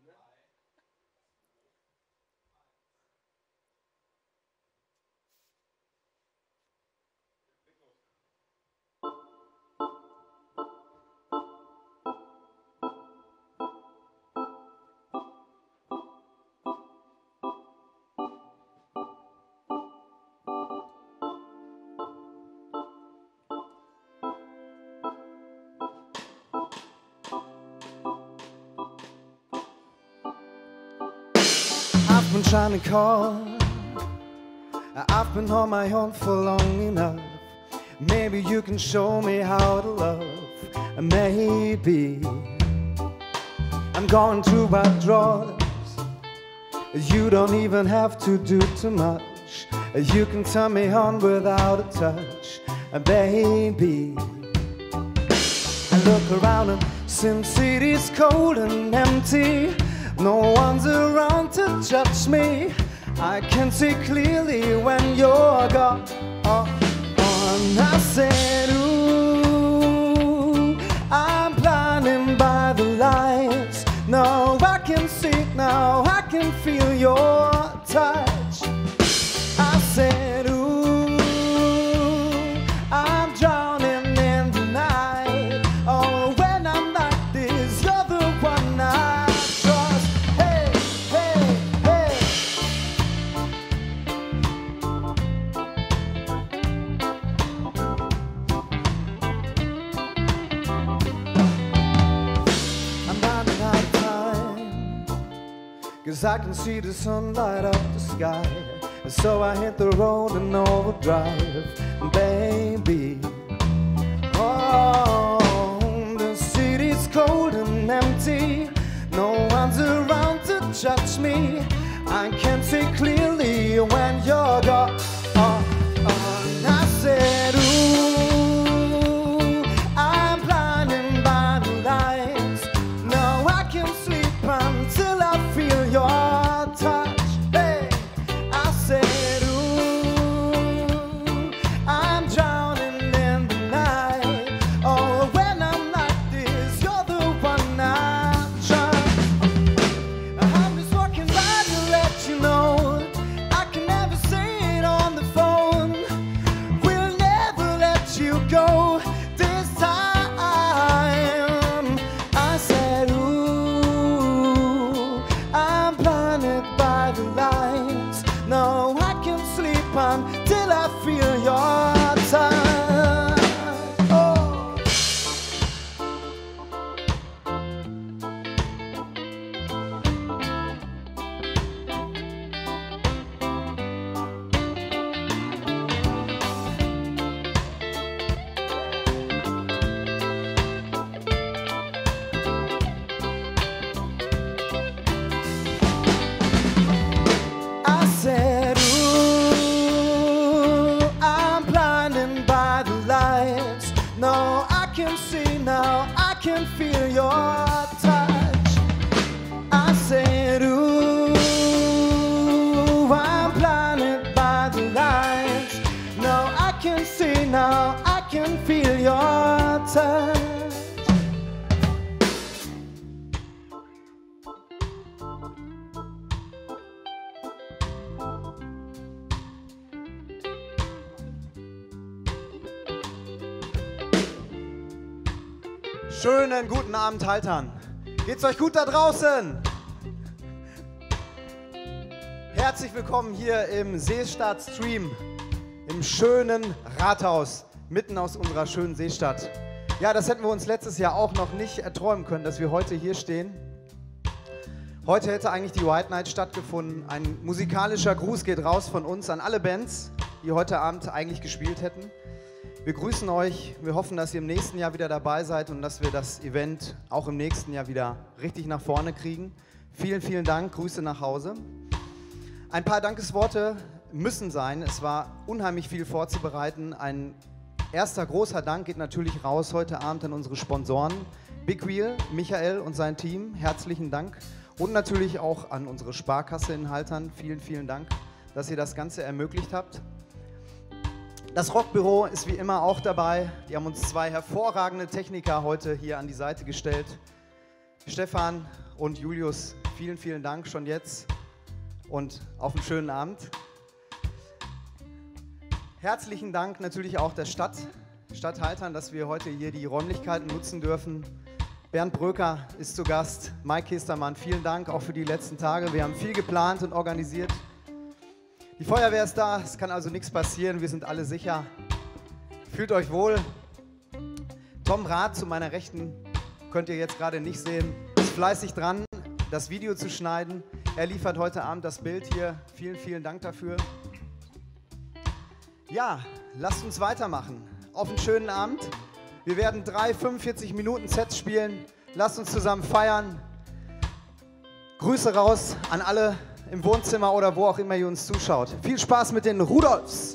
I've been trying to call, I've been on my own for long enough. Maybe you can show me how to love. Maybe I'm going through withdrawals. You don't even have to do too much. You can turn me on without a touch, baby. I look around and Sim City's cold and empty. No one's around to judge me. I can see clearly when you're gone. I said, ooh, I'm blinded by the lights. Now I can see, now I can feel your touch. I said, ooh, I'm drowning in the night. Oh, when I'm like this, you're the one I trust. Hey, hey, hey. I'm running out of time, 'cause I can see the sun light up the sky. So I hit the road in overdrive, baby. Oh, the city's cold and empty. No one's around to judge me. I can see clearly when you're gone. I said, ooh, I'm blinded by the lights. Now I can sleep until I feel your touch. Hey, I said, ooh, I'm drowning in the night. Oh, when I'm like this, you're the one I trust. I'm just walking by to let you know I can never say it on the phone. We'll never let you go this time. I said, ooh, I'm blinded by the lights. No, I can sleep until I feel your touch. Oh. I said, ooh, I'm blinded by the lights. No, I can see now, I can feel your touch. I said, ooh, I'm blinded by the lights. No, I can see now, I can feel your touch. Schönen guten Abend, Haltern. Geht's euch gut da draußen? Herzlich willkommen hier im Seestadt-Stream, im schönen Rathaus, mitten aus unserer schönen Seestadt. Ja, das hätten wir uns letztes Jahr auch noch nicht erträumen können, dass wir heute hier stehen. Heute hätte eigentlich die White Night stattgefunden. Ein musikalischer Gruß geht raus von uns an alle Bands, die heute Abend eigentlich gespielt hätten. Wir grüßen euch, wir hoffen, dass ihr im nächsten Jahr wieder dabei seid und dass wir das Event auch im nächsten Jahr wieder richtig nach vorne kriegen. Vielen, vielen Dank, Grüße nach Hause. Ein paar Dankesworte müssen sein, es war unheimlich viel vorzubereiten. Ein erster großer Dank geht natürlich raus heute Abend an unsere Sponsoren, Big Wheel, Michael und sein Team, herzlichen Dank. Und natürlich auch an unsere Sparkasse in Haltern, vielen, vielen Dank, dass ihr das Ganze ermöglicht habt. Das Rockbüro ist wie immer auch dabei. Die haben uns zwei hervorragende Techniker heute hier an die Seite gestellt. Stefan und Julius, vielen, vielen Dank schon jetzt und auf einen schönen Abend. Herzlichen Dank natürlich auch der Stadthaltern, dass wir heute hier die Räumlichkeiten nutzen dürfen. Bernd Bröker ist zu Gast, Mike Kestermann, vielen Dank auch für die letzten Tage. Wir haben viel geplant und organisiert. Die Feuerwehr ist da, es kann also nichts passieren, wir sind alle sicher. Fühlt euch wohl. Tom Rath zu meiner Rechten, könnt ihr jetzt gerade nicht sehen, ist fleißig dran, das Video zu schneiden. Er liefert heute Abend das Bild hier. Vielen, vielen Dank dafür. Ja, lasst uns weitermachen. Auf einen schönen Abend. Wir werden 3 45-Minuten-Sets spielen. Lasst uns zusammen feiern. Grüße raus an alle im Wohnzimmer oder wo auch immer ihr uns zuschaut. Viel Spaß mit den Rudolfs.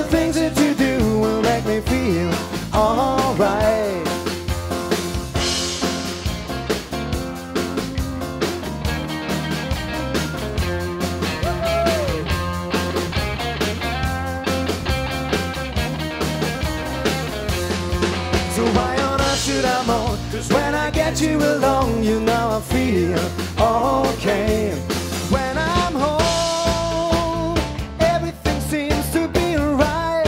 Alright. should I mourn? 'Cause when I get you along, you know I feel okay. When I'm home, everything seems to be right.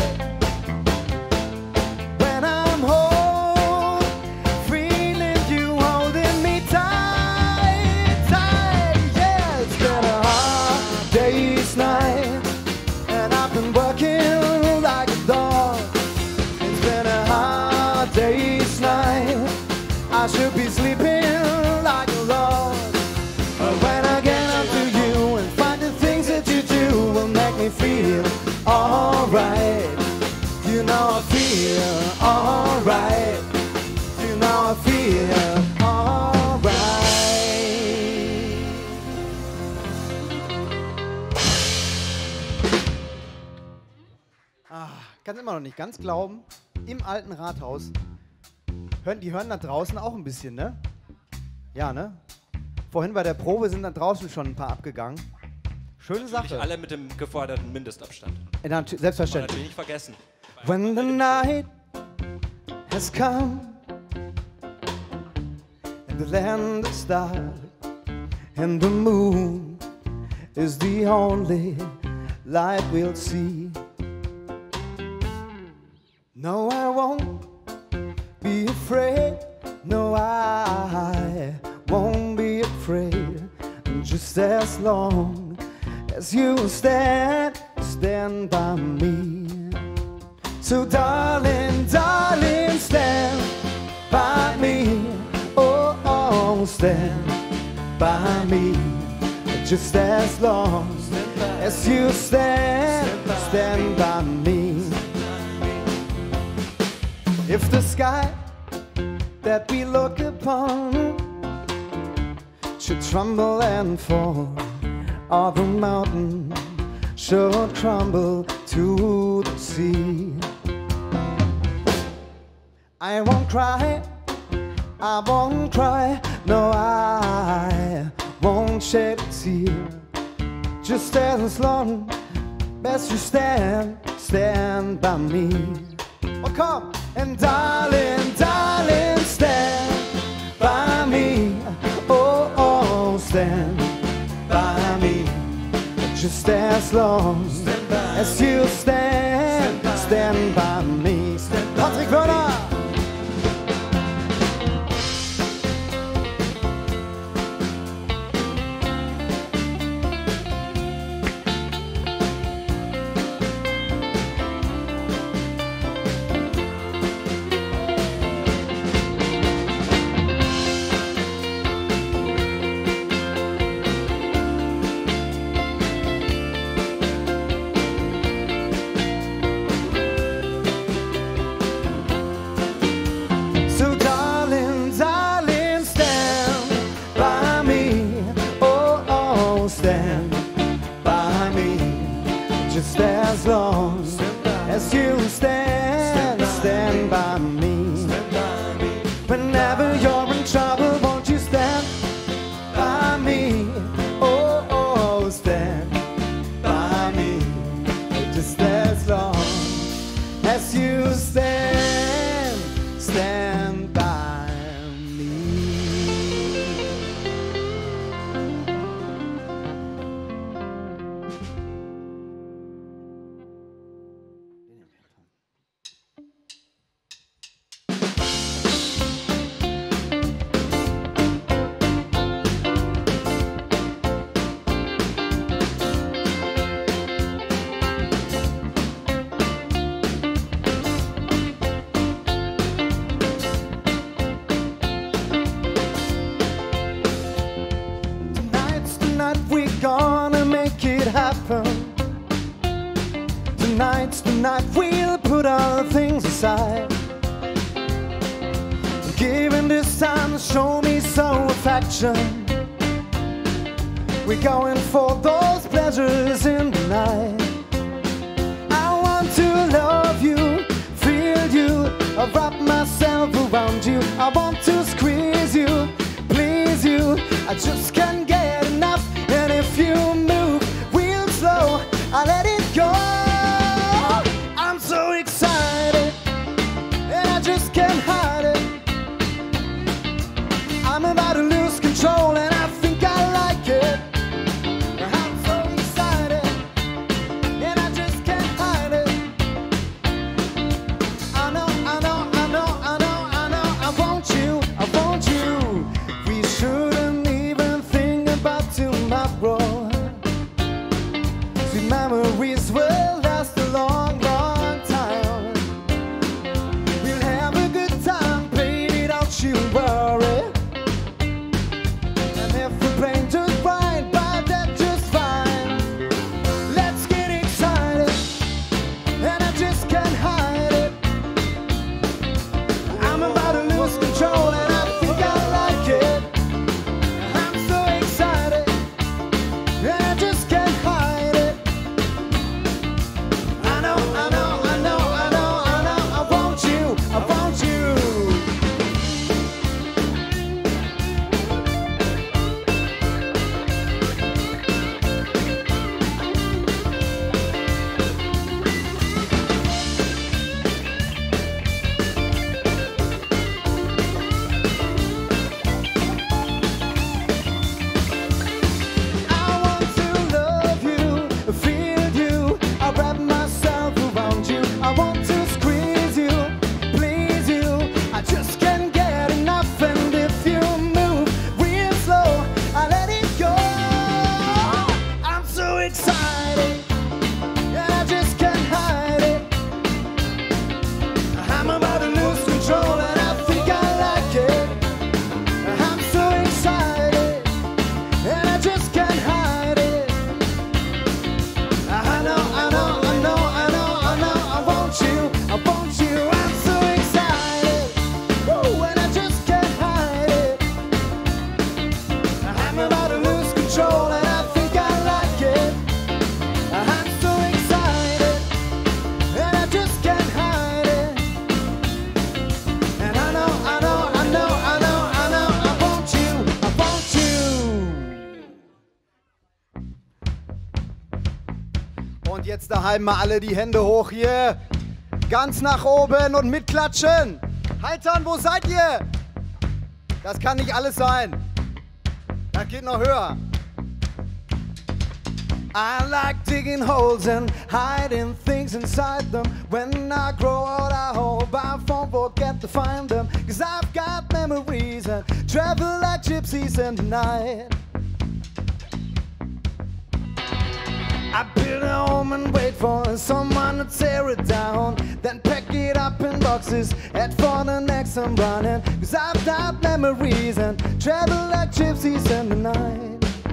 When I'm home, feeling you holding me tight, tight. Yeah, it's been a hard day's night, and I've been working like a dog. It's been a hard day's night. I should be sleeping like a log. But when I get up to you and find the things that you do will make me feel alright. You know I feel alright. You know I feel alright. Kann immer noch nicht ganz glauben, im alten Rathaus. Die hören da draußen auch ein bisschen, ne? Ja, ne? Vorhin bei der Probe sind da draußen schon ein paar abgegangen. Schöne Sache. Natürlich alle mit dem geforderten Mindestabstand. Selbstverständlich. Natürlich nicht vergessen. When the night has come and the land is dark and the moon is the only light we'll see. No, I won't be afraid. No, I won't be afraid. Just as long as you stand by me. So darling, darling, stand by me. Oh, oh, stand by me. Just as long as you stand by me. If the sky that we look upon should tremble and fall, or the mountain should crumble to the sea, I won't cry, I won't cry, no, I won't shed a tear. Just as long as you stand by me. Oh, come! And darling, darling, stand by me. Oh, oh, stand by me. Just as long as you stand by me. Patrick Wörner! As long as you stand by me. Whenever you're in trouble, won't you stand by me? Oh, oh, stand by me. Just as long as you stand by me. Gonna make it happen. Tonight's the night we'll put our things aside. Given this time to show me some affection. We're going for those pleasures in the night. I want to love you, feel you, I wrap myself around you. I want to squeeze you, please you. I just can't get enough. And if you move real slow, I let it go. I'm so excited, and I just can't hide it. Jetzt daheim mal alle die Hände hoch hier. Ganz nach oben und mitklatschen. Haltern, wo seid ihr? Das kann nicht alles sein. Das geht noch höher. I like digging holes and hiding things inside them. When I grow old, I hope I won't forget to find them. 'Cause I've got memories and travel like gypsies in the night. I build a home and wait for someone to tear it down. Then pack it up in boxes, head for the next I'm running. 'Cause I've got memories and travel like gypsies in the night.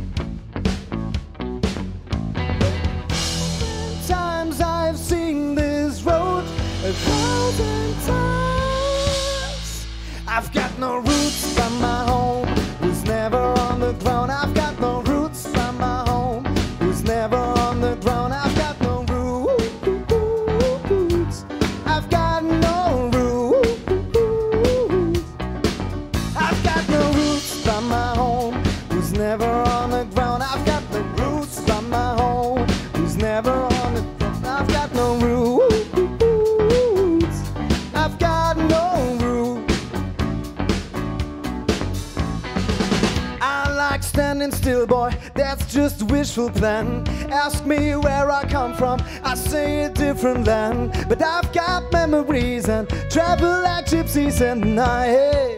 Times I've seen this road 1,000 times. I've got no roots from my home, who's never on the ground. I've got no roots from my home, who's never on the ground. I've got no roots. I've got no roots. I've got no roots from my home, who's never on the ground. I've got the roots from my home, who's never on the ground. I've got no roots. I've got no roots. I like standing still, boy, that's just wishful plan. Ask me where I come from, I say a different land. But I've got memories and travel like gypsies in the night.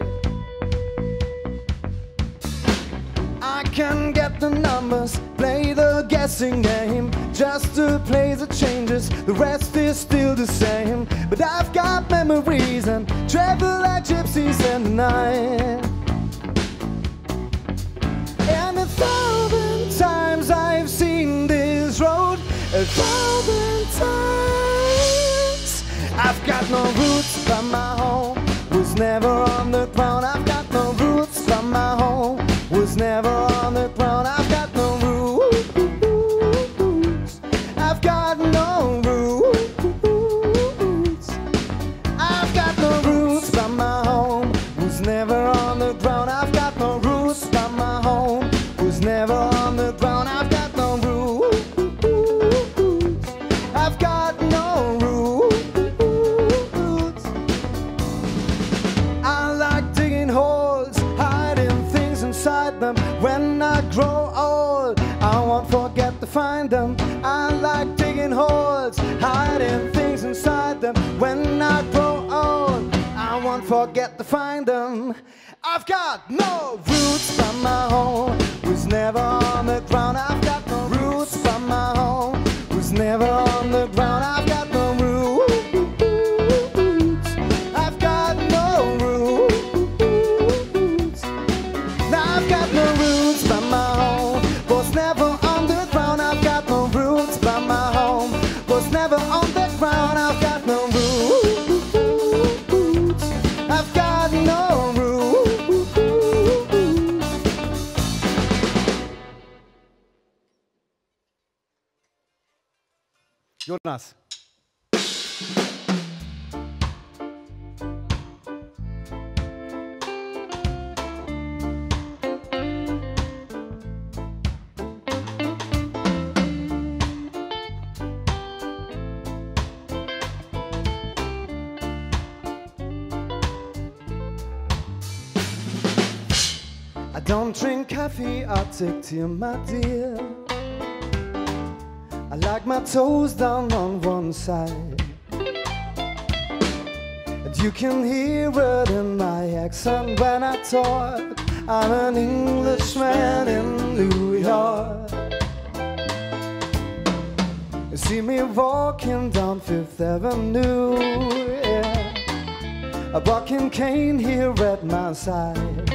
I can get the numbers, play the guessing game. Just the place that changes, the rest is still the same. But I've got memories and travel like gypsies in the night. And 1,000 times I've seen this road, 1,000 times. I've got no roots from my home, was never on the ground. I've got no roots from my home, was never on the ground. I've got no roots. I've got no roots. I've got no roots from my home, was never on the ground. I've got no roots from my home, was never on the ground. I've got no roots. I've got no roots. I like digging holes, hiding things inside them. When I grow old, I won't forget to find them. I like digging holes, hiding things inside them. When I grow old, I won't forget to find them. I've got no roots from my home, was never on the ground. I've got no roots from my home, was never on the ground. I've got no roots. I've got no roots. Now I've got no roots from my home, was never on the ground. I've got no roots from my home, was never on the ground. I've got no roots. I've got no roots. Jonas. I don't drink coffee, I take tea, my dear. I like my toes down on one side, and you can hear it in my accent when I talk. I'm an Englishman in New York. You see me walking down Fifth Avenue, yeah. A rocking cane here at my side.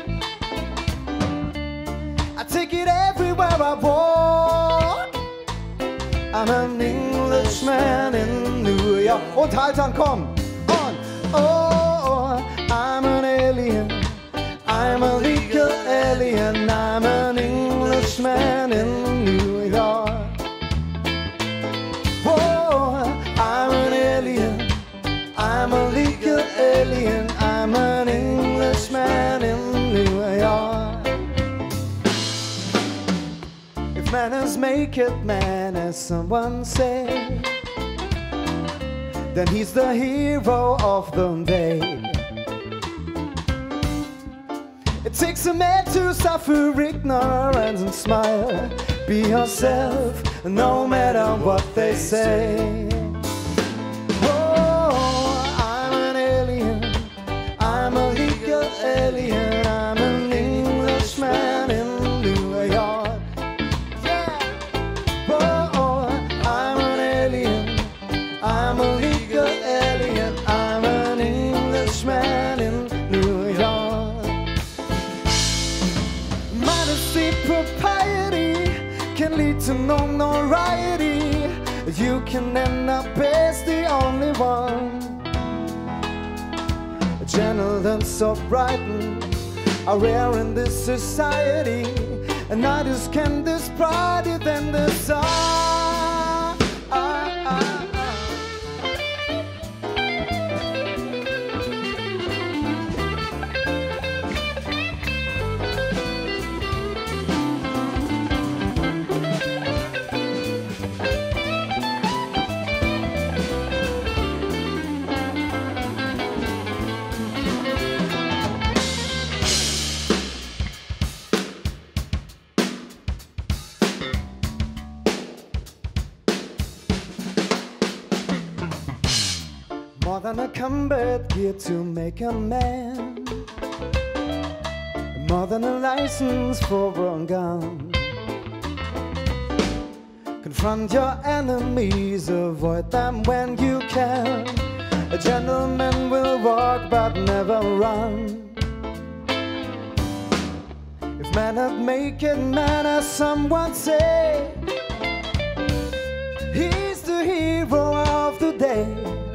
I take it everywhere I walk. I'm an Englishman in New York. Und Haltern, komm! On! Oh, I'm an alien. I'm a legal alien. I'm an Englishman in New York. Oh, I'm an alien. I'm a legal alien. I'm an Englishman in New York. man is make it man, as someone said, then he's the hero of the day. It takes a man to suffer ignorance and smile. Be yourself, no matter what they say. Oh, I'm an alien, I'm a legal alien, I'm an Englishman in New York. Yeah. Oh, I'm an alien, I'm a legal alien, I'm an Englishman in New York. Modesty, propriety can lead to no notoriety. You can end up as the only one. Gentlemen so brighten are rare in this society, and others can this brighter than the sun. More than a combat gear to make a man, more than a license for a gun. Confront your enemies, avoid them when you can. A gentleman will walk but never run. If man had make it man, as someone say, he's the hero of the day.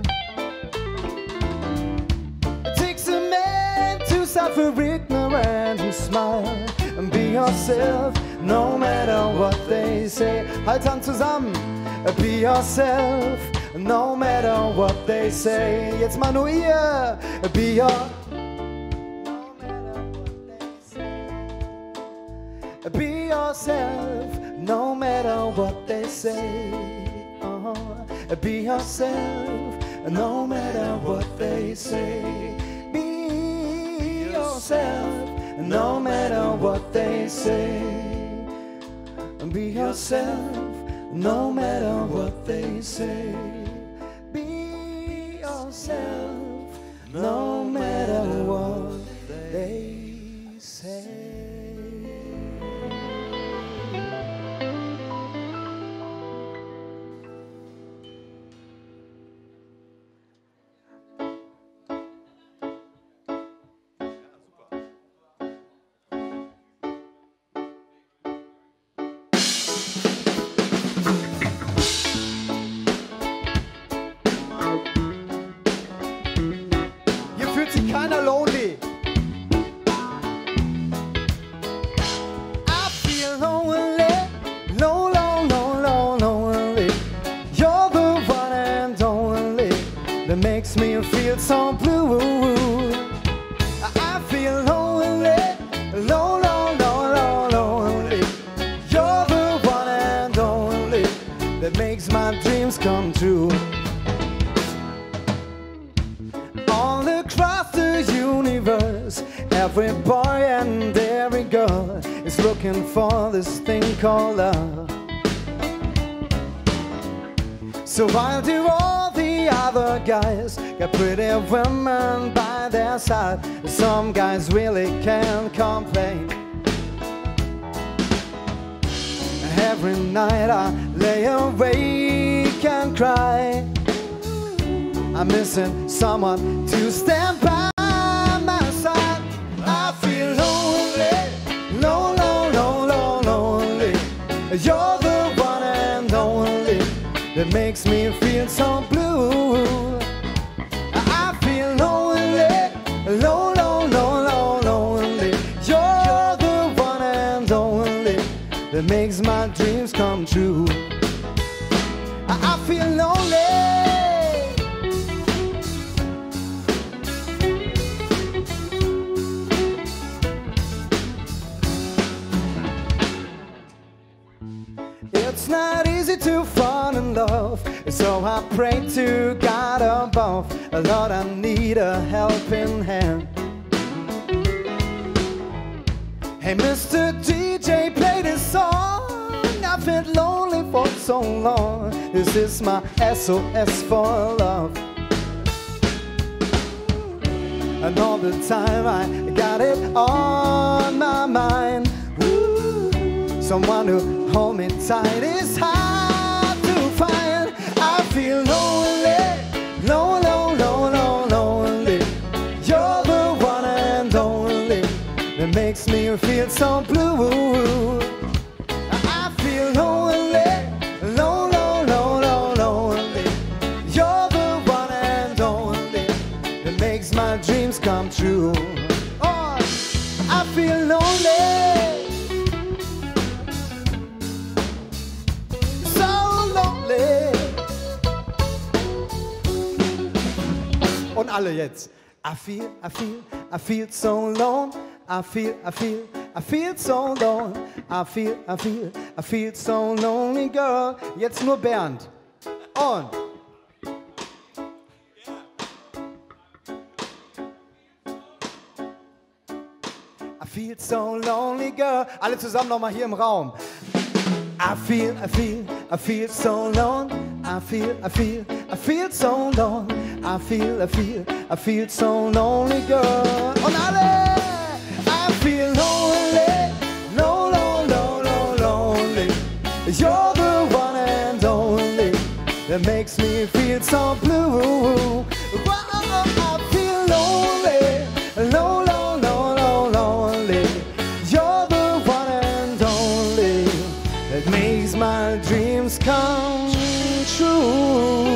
Suffer ignorance and smile and be yourself, no matter what they say. Halt Hand zusammen, be yourself, no matter what they say. Jetzt mal nur ihr, be your, no matter what they say. Be yourself, no matter what they say. Be yourself, no matter what they say. No matter what they say, be yourself, no matter what they say. Be yourself, no matter what they say. Kinda lonely. I feel lonely, lonely. You're the one and only that makes me feel so blue. I feel lonely, lonely. You're the one and only that makes my dreams come true. All across the universe, every boy and every girl is looking for this thing called love. So why do all the other guys got pretty women by their side? Some guys really can't complain. Every night I lay awake and cry. I'm missing someone to stand by my side. I feel lonely. You're the one and only that makes me feel so blue. I feel lonely. You're the one and only that makes my dreams come true. I feel lonely. to fall in love. So I pray to God above. Lord, I need a helping hand. Hey, Mr. DJ, play this song. I've been lonely for so long. This is my SOS for love. And all the time I got it on my mind. Ooh, someone who hold me tight is hard to find. I feel lonely, lonely. You're the one and only that makes me feel so blue. I feel lonely, lonely. You're the one and only that makes my dreams come true. Oh, I feel lonely, so lonely. Und alle jetzt. I feel so alone. I feel so alone. I feel so lonely, girl. Jetzt nur Bernd. Und I feel so lonely, girl. Alle zusammen nochmal hier im Raum. I feel so alone. I feel so alone. I feel so lonely, girl. Und alle. I feel lonely, lonely. You're the one and only that makes me feel so blue. I feel lonely, lonely. You're the one and only that makes my dreams come true.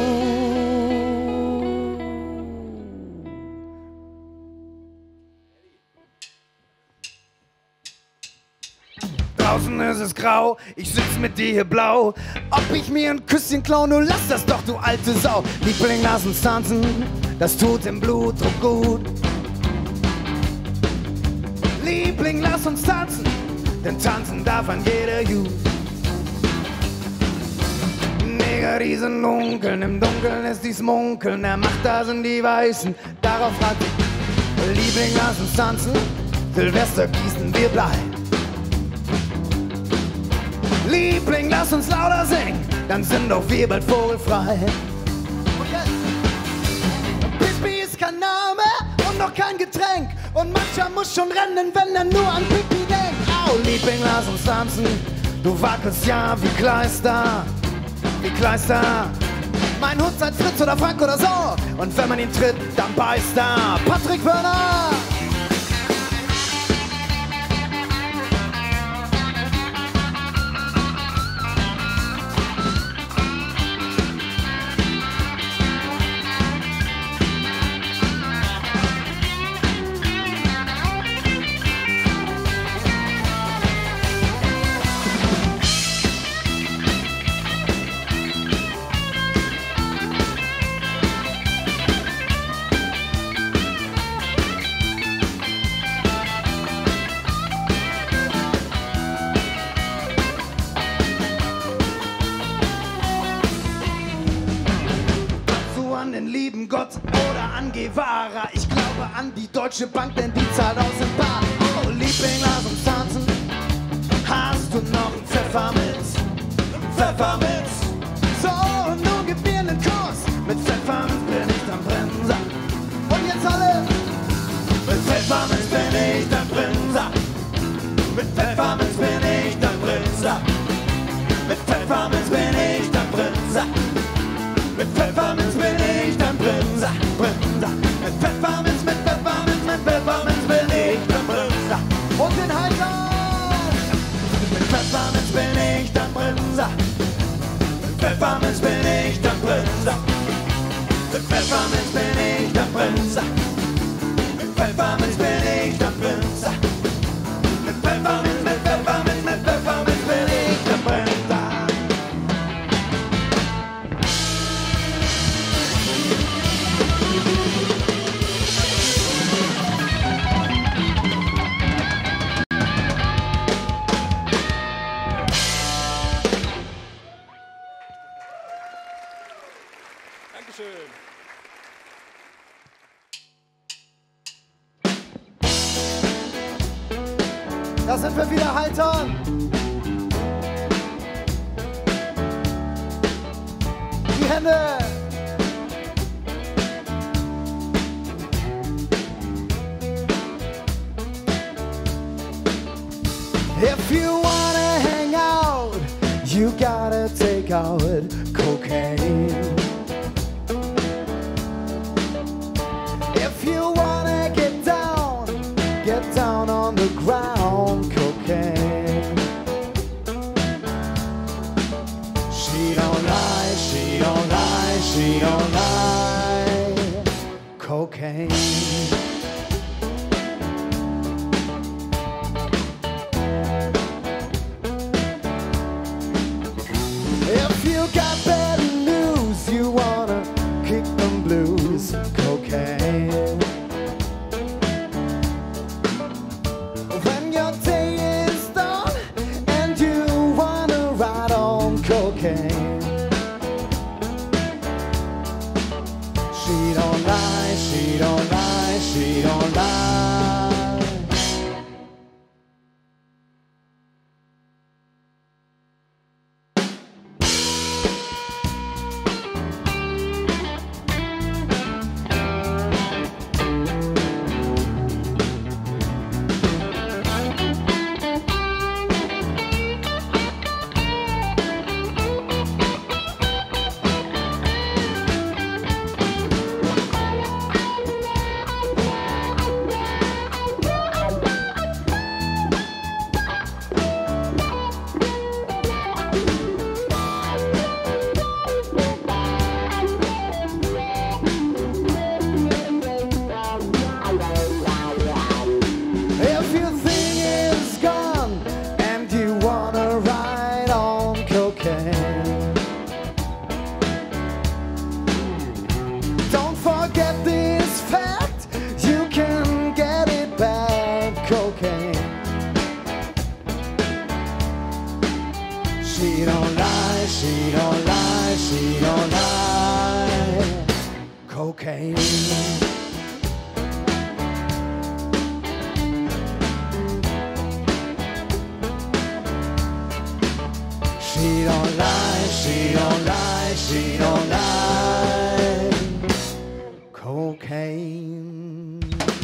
Draußen ist es grau, ich sitz mit dir hier blau. Ob ich mir ein Küsschen klau, nur lass das doch, du alte Sau. Liebling, lass uns tanzen, das tut dem Blutdruck gut. Liebling, lass uns tanzen, denn tanzen darf an jeder Jugend. Neger, die sind dunkeln, im Dunkeln ist dies Munkeln. Der macht, da sind die Weißen, darauf hat ich. Liebling, lass uns tanzen, Silvester gießen, wir bleiben. Liebling, lass uns lauter singen, dann sind doch wir bald vogelfrei. Pipi ist kein Name und noch kein Getränk. Und mancher muss schon rennen, wenn er nur an Pipi denkt. Au, Liebling, lass uns tanzen, du wackelst ja wie Kleister. Mein Hund sei Fritz oder Frank oder so. Und wenn man ihn tritt, dann beißt er. Patrick Wörner! Gott oder an Guevara. Ich glaube an die Deutsche Bank, denn die zahlt aus dem Bar. Oh, Liebling, lass uns tanzen. Hast du noch einen Pfefferminz? So, nun gib mir einen Kurs. Mit Pfefferminz bin ich dann Brenser. Und jetzt alle. Mit Pfefferminz bin ich dann Brenser. Mit Pfefferminz bin ich dann Brenser. Mit Pfefferminz bin ich dann Brenser. Mit Pfefferminz bin ich dann Brenser. Mit Pfefferminz bin ich dann Brenser. Und den Heitern! Mit Pfefferminz bin ich dann Brenser. Mit Pfefferminz bin ich dann Brenser. Mit Pfefferminz bin ich dann Brenser. Mit Pfefferminz bin ich dann Brenser. Mit Pfefferminz bin ich dann Brenser. Da sind wir wieder heitern. Die Hände. If you wanna hang out, you gotta take out cocaine. If you wanna get down on the ground, cocaine. She don't lie, she don't lie, she don't lie, cocaine. If you got bad news, you wanna kick them blues, cocaine. When your day is done and you wanna ride on cocaine. She don't lie, she don't lie, she don't lie. If your thing is gone and you wanna ride on cocaine, don't forget this fact, you can get it back, cocaine. She don't lie, she don't lie, she don't lie, cocaine. She don't lie, she don't lie, she don't lie, cocaine.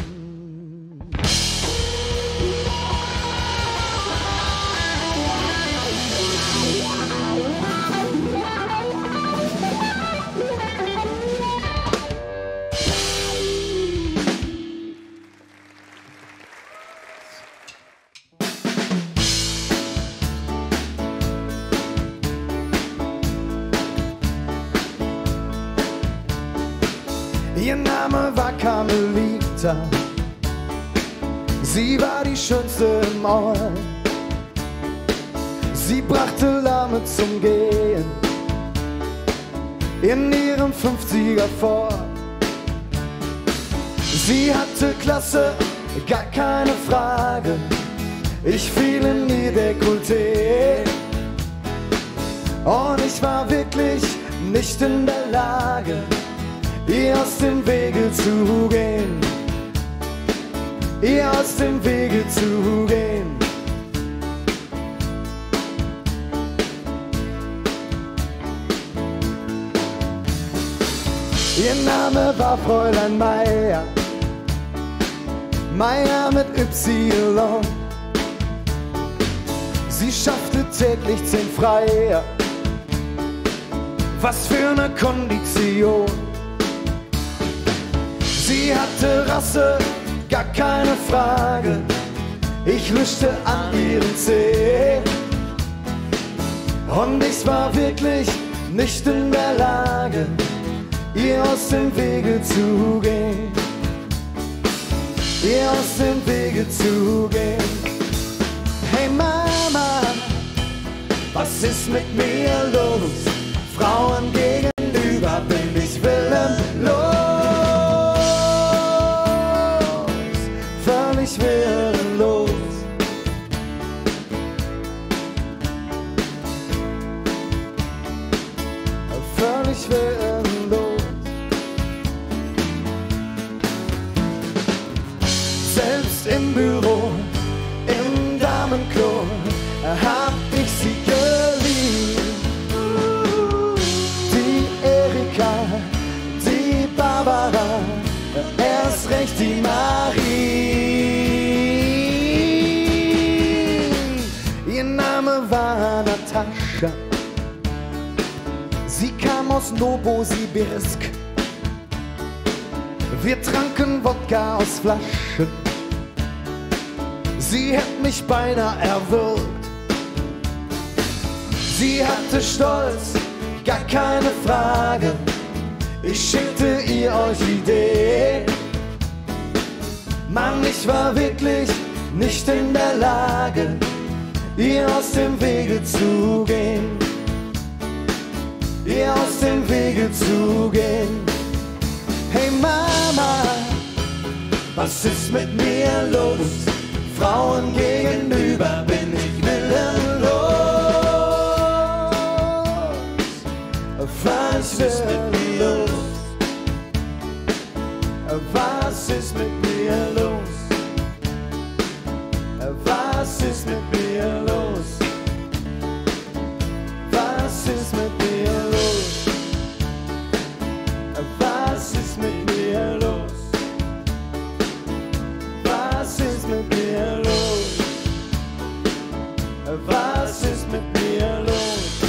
Ihr Name war Carmelita, sie war die Schönste im Ort. Sie brachte Lahme zum Gehen in ihrem 50er Ford. Sie hatte Klasse, gar keine Frage, ich fiel in ihr Dekolleté. Und ich war wirklich nicht in der Lage, ihr aus dem Wege zu gehen, ihr aus dem Wege zu gehen. Ihr Name war Fräulein Meier, Meier mit Y. Sie schaffte täglich 10 Freier, was für eine Kondition. Sie hatte Rasse, gar keine Frage, ich luschte an ihren Zeh. Und ich war wirklich nicht in der Lage, ihr aus dem Wege zu gehen, ihr aus dem Wege zu gehen. Hey Mama, was ist mit mir los? Frauen gegenüber bin ich willenlos. Völlig willenlos. Völlig willenlos. Selbst im Büro, im Darm Natascha. Sie kam aus Novosibirsk. Wir tranken Wodka aus Flaschen. Sie hätte mich beinahe erwürgt. Sie hatte Stolz, gar keine Frage. Ich schenkte ihr Orchidee. Mann, ich war wirklich nicht in der Lage, ihr aus dem Wege zu gehen. Ihr aus dem Wege zu gehen. Hey Mama, was ist mit mir los? Frauen gegenüber bin ich willenlos. Was ist mit mir los? Was ist mit mir los? Was ist mit mir los? Was ist mit mir los? Was ist mit mir los? Was ist mit mir los? Was ist mit mir los?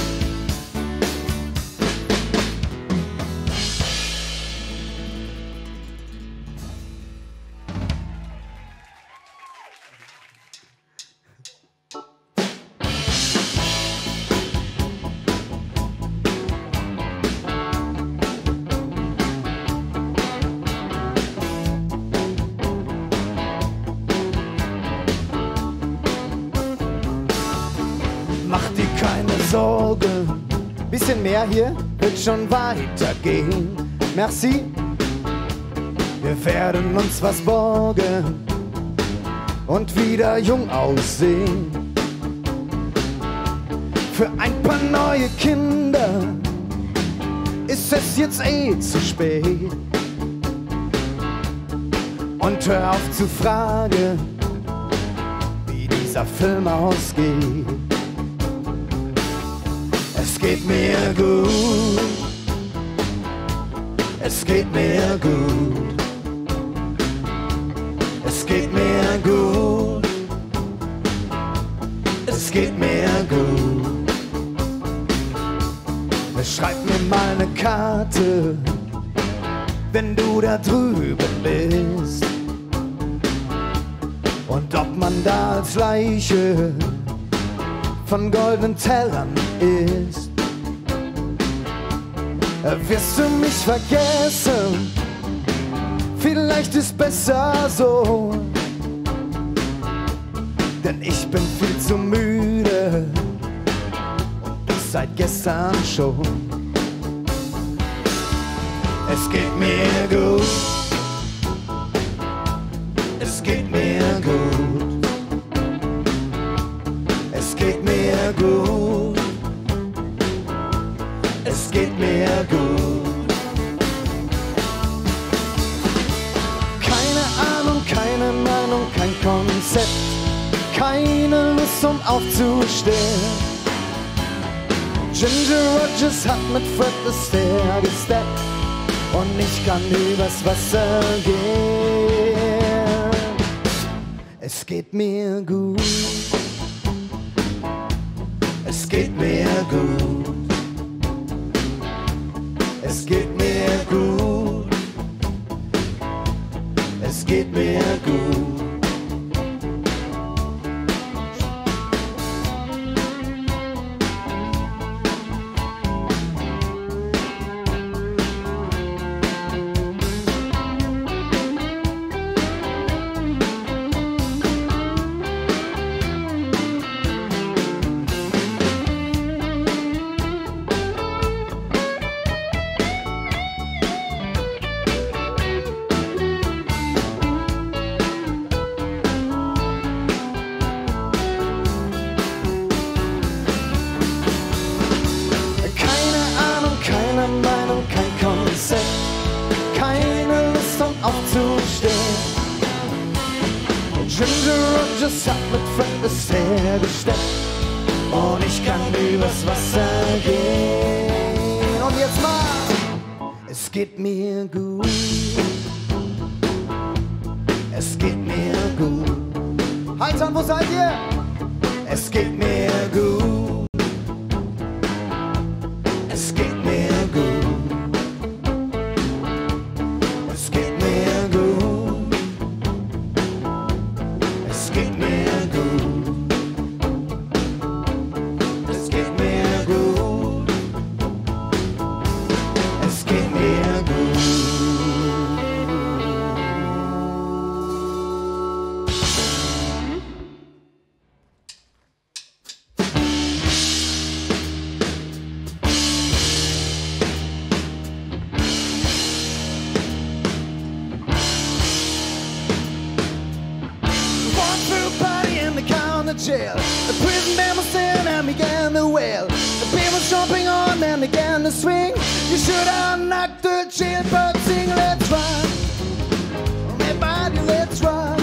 Mach dir keine Sorge, bisschen mehr hier wird schon weitergehen. Merci, wir werden uns was borgen und wieder jung aussehen. Für ein paar neue Kinder ist es jetzt eh zu spät. Und hör auf zu fragen, wie dieser Film ausgeht. Es geht mir gut, es geht mir gut, es geht mir gut, es geht mir gut. Schreib mir mal eine Karte, wenn du da drüben bist. Und ob man da als Leiche von goldenen Tellern isst. Wirst du mich vergessen? Vielleicht ist besser so, denn ich bin viel zu müde und das seit gestern schon. Es geht mir gut, es geht mir gut, es geht mir gut, es geht mir gut. Keine Ahnung, keine Meinung, kein Konzept, keine Lust aufzustehen. Ginger Rogers hat mit Fred Astaire gesteppt und ich kann übers Wasser gehen. Es geht mir gut, es geht mir gut, es geht mir gut, es geht mir gut. Keine Lust aufzustehen. Ginger Rogers hat mit Fred Astaire gesteppt und ich kann übers Wasser gehen. Und jetzt mal, es geht mir gut, es geht mir gut. Haltern, wo seid ihr? Es geht mir gut, jail. The prison band was staring and began to wail. The people jumping on and began to swing. You should have knocked the jailbird sing. Let's run, everybody, let's run.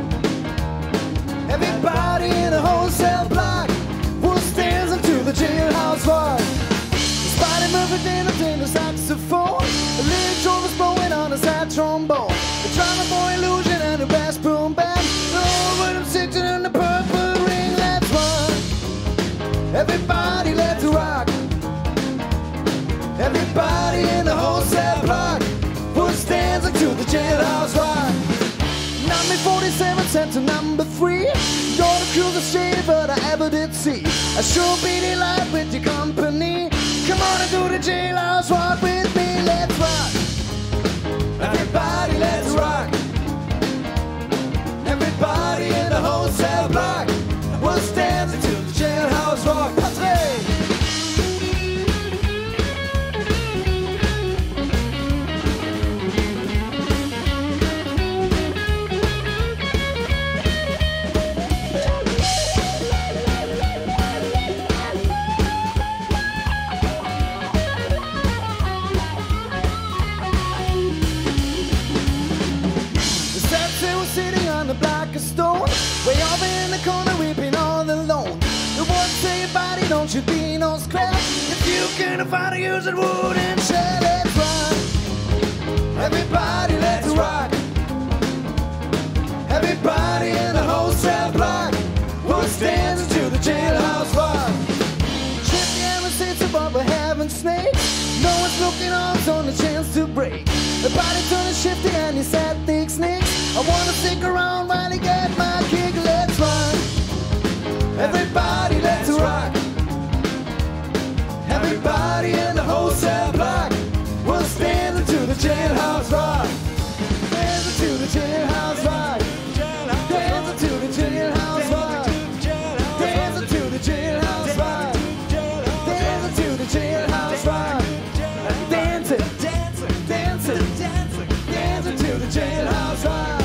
Everybody in the wholesale block was dancing to the jailhouse rock. Spotty Murphy dancing the saxophone. The lead drum was blowing on a sad trombone. The drummer for illusion and the bass boom band. The old rhythm section and the purple ring. Let's run, everybody, let's rock. Everybody in the wholesale block was dancing to the jailhouse rock. Number 47 sent to number 3. You're the coolest shaver I ever did see. I sure be delighted with your company. Come on and do the jailhouse rock with me. Let's rock, everybody, let's rock. Everybody in the wholesale block was dancing to the jailhouse rock. Patrick! Sitting on the block of stone, way off in the corner, weeping all alone. The one say about it, don't you be no scrap. If you can afford to use it, wood and shell. Let's run, everybody, let's rock. Everybody in the wholesale block was dancing to the jailhouse rock. Chippy ever since above a having snakes. No one's looking on, so no chance to break. The body turning shifty and he said thick snakes. I wanna stick around while he get my kick. Let's run, everybody, let's rock. Everybody in the wholesale block was dancing to the jailhouse rock. Dancing to the jailhouse rock. Dancing to the jailhouse rock. Dancing to the jailhouse rock. Dancing to the jailhouse rock. Dancing, dancing, dancing, dancing, dancing to the jailhouse rock.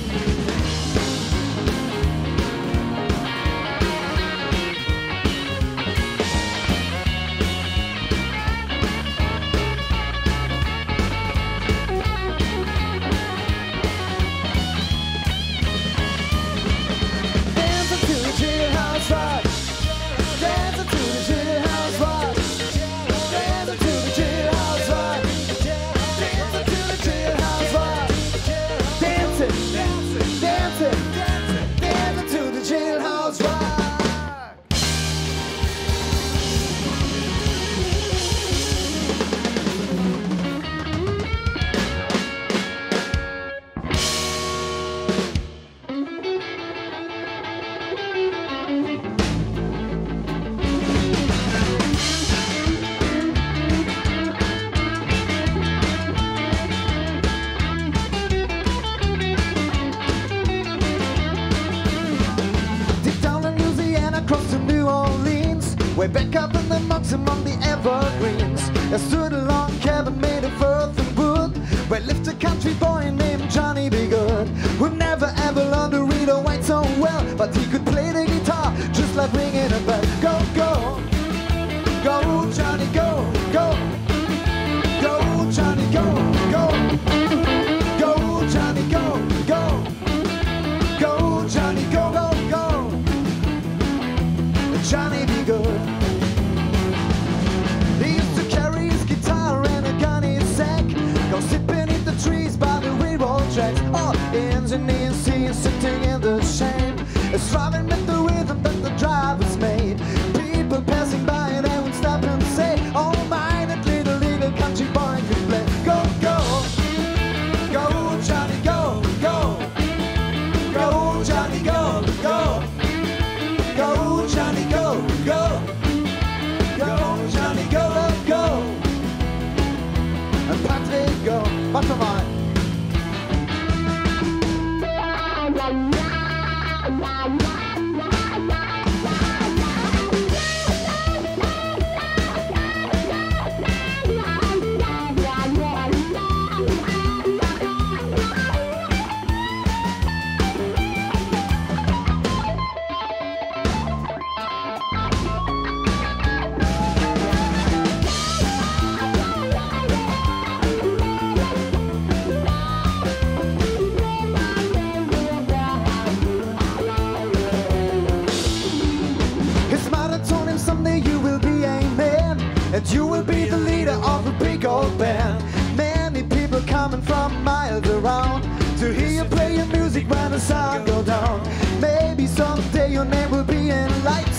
Way back up in the monks among the evergreens, there stood a long cabin made of earth and wood, where lived a country boy named Johnny B. Good, who never ever learned to read or write so well, but he could play the guitar just like ringing a bell. Go, go, go, Johnny, go, go, go, Johnny, go, go, go, Johnny, go, go, go, Johnny, go, go, go, Johnny B. Good. He used to carry his guitar and a gun in his sack, go sit beneath the trees by the railroad tracks. All engineers see him sitting in the shade, it's driving with the rhythm that the drivers made. People passing by and they would stop and say, oh my, that little country boy can play. Go, go, go, Johnny, go, go, go, Johnny, go, go, go, Johnny, go, go, go, Johnny, go, go, and Patrick, go, pantomime.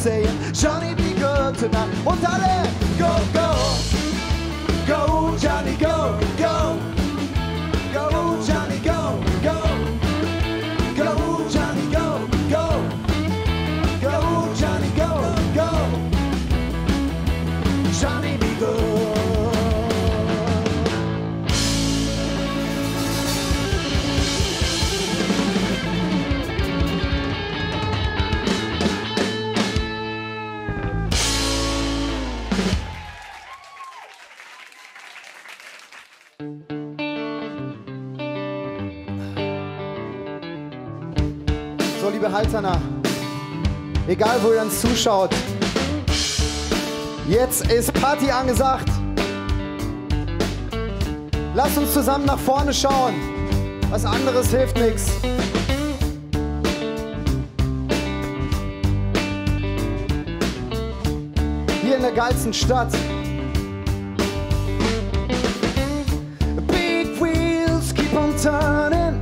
saying, Johnny, be good tonight. Und alle, go, go, go, Johnny, go, go, go, Johnny, go, go, go, Johnny, go, go, go, Johnny, go, go, Johnny, be good. So, liebe Halterner, egal wo ihr uns zuschaut, jetzt ist Party angesagt. Lasst uns zusammen nach vorne schauen. Was anderes hilft nichts. Hier in der geilsten Stadt. Big wheels keep on turning.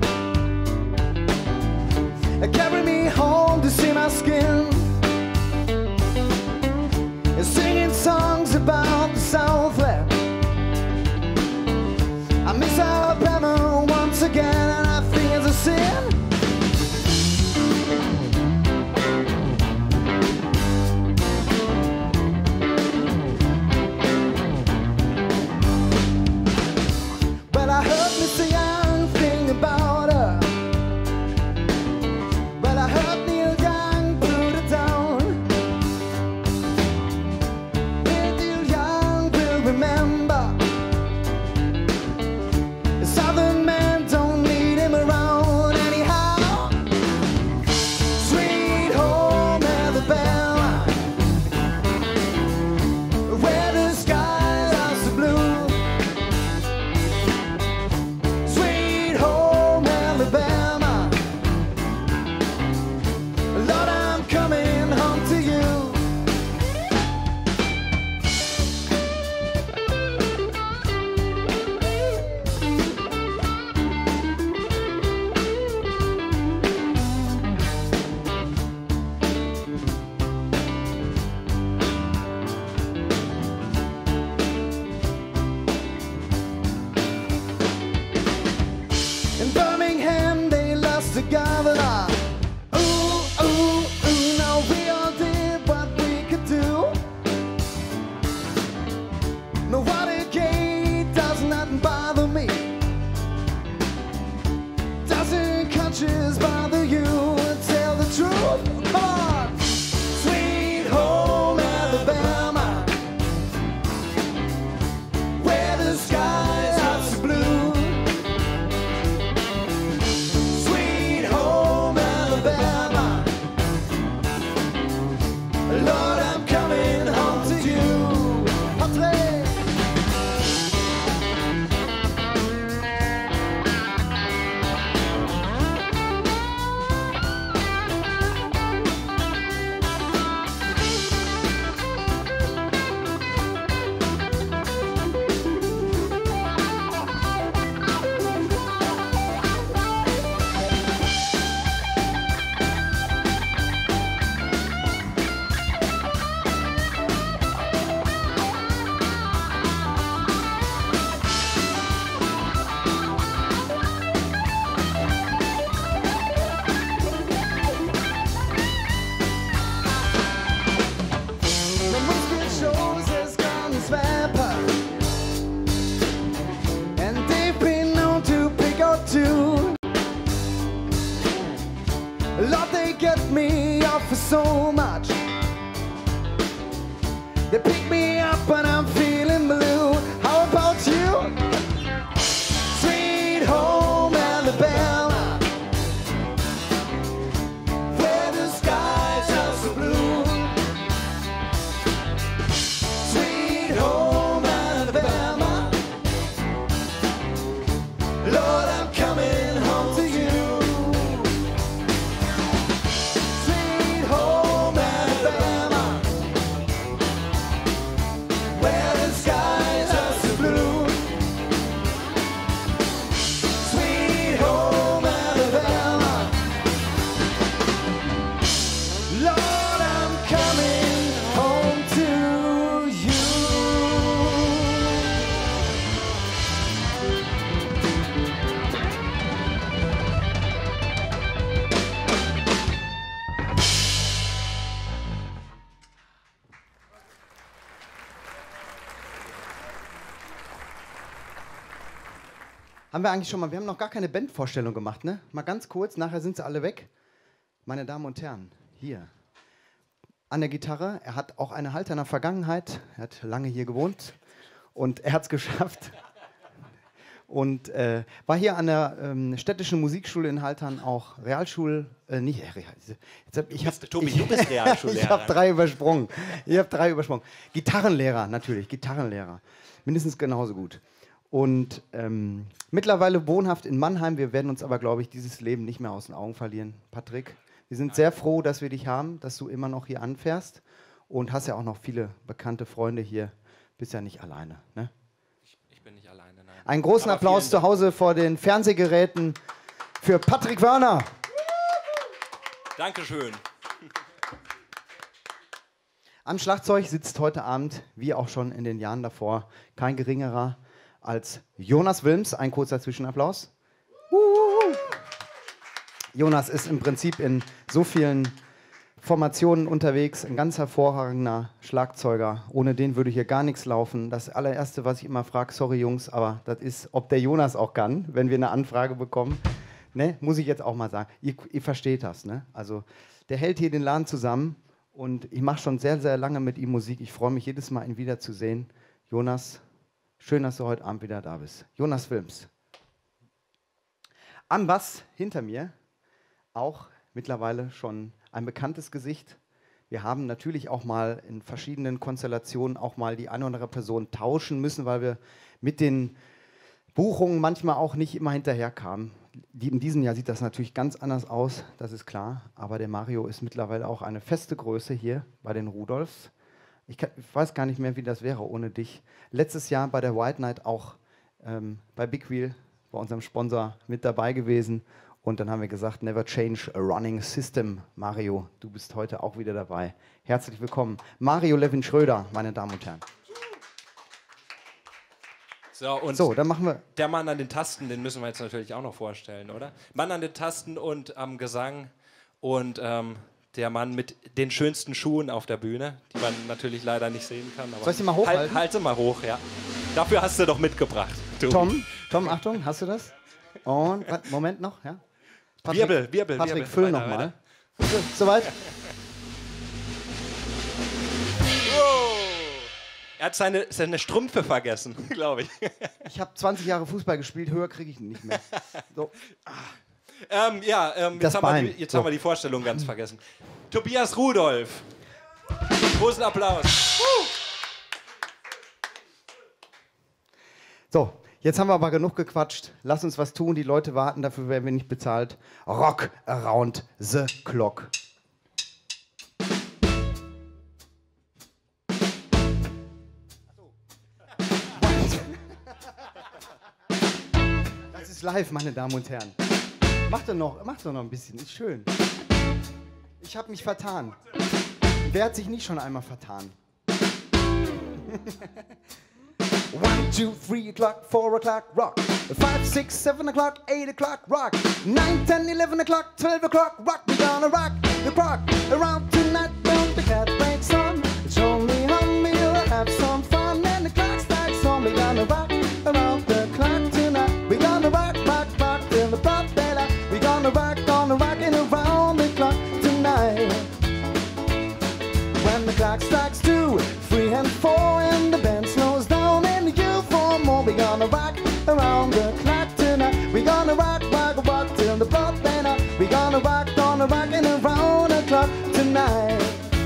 Carry me home to see my skin. Singing songs about the Southland. I miss Alabama once again, and I think it's a sin. But I heard Mr. Young thing about her. But I heard Neil Young put it down. Neil Young will remember. The Southern man don't need him around anyhow. Sweet home Alabama, where the skies are so blue. Sweet home Alabama, Lord, I'm coming home to you. In Birmingham, they lost the governor. Ooh, ooh, ooh, now we all did what we could do. No Watergate does not bother me. Doesn't conscience bother you? Tell the truth, come on. Sweet home Alabama, where the skies are so blue. Sweet home Alabama, Lord, I'm coming home to you. Andre. The movie shows has gone vampire, and they've been known to pick out two. Lord, they get me off for so much. They pick me up and I'm feeling blue. How about you? Sweet home Alabama, where the skies are so blue. Sweet home Alabama, Lord, I'm coming home to you. Sweet home Alabama, where the skies are Haben wir eigentlich schon mal, wir haben noch gar keine Bandvorstellung gemacht, ne? Mal ganz kurz, nachher sind sie alle weg. Meine Damen und Herren, hier. An der Gitarre, er hat auch eine Halterner Vergangenheit, er hat lange hier gewohnt und er hat es geschafft. Und war hier an der städtischen Musikschule in Haltern auch nicht Tobi, du bist Realschullehrer. Ich habe 3 übersprungen. Gitarrenlehrer, natürlich, Gitarrenlehrer. Mindestens genauso gut. Und mittlerweile wohnhaft in Mannheim. Wir werden uns aber, glaube ich, dieses Leben nicht mehr aus den Augen verlieren. Patrick, wir sind sehr froh, dass wir dich haben, dass du immer noch hier anfährst. Und hast ja auch noch viele bekannte Freunde hier. Bist ja nicht alleine, ne? Ich bin nicht alleine, nein. Einen großen Applaus zu Hause vor den Fernsehgeräten für Patrick Wörner. Dankeschön. Am Schlagzeug sitzt heute Abend, wie auch schon in den Jahren davor, kein geringerer als Jonas Wilms. Ein kurzer Zwischenapplaus. Jonas ist im Prinzip in so vielen Formationen unterwegs, ein ganz hervorragender Schlagzeuger. Ohne den würde hier gar nichts laufen. Das allererste, was ich immer frage, sorry Jungs, aber das ist, ob der Jonas auch kann, wenn wir eine Anfrage bekommen. Ne? Muss ich jetzt auch mal sagen. Ihr versteht das. Ne? Also der hält hier den Laden zusammen und ich mache schon sehr, sehr lange mit ihm Musik. Ich freue mich jedes Mal, ihn wiederzusehen. Jonas, schön, dass du heute Abend wieder da bist. Jonas Wilms. Am Bass hinter mir auch mittlerweile schon ein bekanntes Gesicht. Wir haben natürlich auch mal in verschiedenen Konstellationen auch mal die eine oder andere Person tauschen müssen, weil wir mit den Buchungen manchmal auch nicht immer hinterherkamen. In diesem Jahr sieht das natürlich ganz anders aus, das ist klar. Aber der Mario ist mittlerweile auch eine feste Größe hier bei den Rudolfs. Ich weiß gar nicht mehr, wie das wäre ohne dich. Letztes Jahr bei der White Night auch bei Big Wheel, bei unserem Sponsor, mit dabei gewesen. Und dann haben wir gesagt, never change a running system. Mario, du bist heute auch wieder dabei. Herzlich willkommen. Mario Levin Schröder, meine Damen und Herren. So, dann machen wir... Der Mann an den Tasten, den müssen wir jetzt natürlich auch noch vorstellen, oder? Mann an den Tasten und am Gesang und der Mann mit den schönsten Schuhen auf der Bühne, die man natürlich leider nicht sehen kann. Aber soll ich sie mal hochhalten? Halt sie mal hoch, ja. Dafür hast du doch mitgebracht. Tom, Achtung, hast du das? Und, Moment noch, ja? Patrick, Wirbel. Füll nochmal. Soweit? Er hat seine Strümpfe vergessen, glaube ich. Ich habe 20 Jahre Fußball gespielt, höher kriege ich ihn nicht mehr. So. Jetzt haben wir die Vorstellung ganz vergessen. Tobias Rudolph. Großen Applaus. So, jetzt haben wir aber genug gequatscht. Lass uns was tun, die Leute warten, dafür werden wir nicht bezahlt. Rock around the clock. Das ist live, meine Damen und Herren. Mach doch noch ein bisschen, ist schön. Ich habe mich vertan. Wer hat sich nicht schon einmal vertan? 1, 2, 3 o'clock, 4 o'clock, rock. 5, 6, 7 o'clock, 8 o'clock, rock. 9, 10, 11 o'clock, 12 o'clock, rock. We're gonna rock the clock around tonight. When the cat breaks on, it's only on me. We'll have some fun. And the clock strikes on. We're gonna rock around the clock tonight. We're gonna rock, rock, rock till the blood daylight. We're gonna rockin' around the clock tonight. When the clock strikes 2, 3 and 4 and the band slows down and you 4 more, we're gonna rock around the clock tonight. We're gonna rock, rock, rock till the blood ran out. We're gonna rockin' around the clock tonight.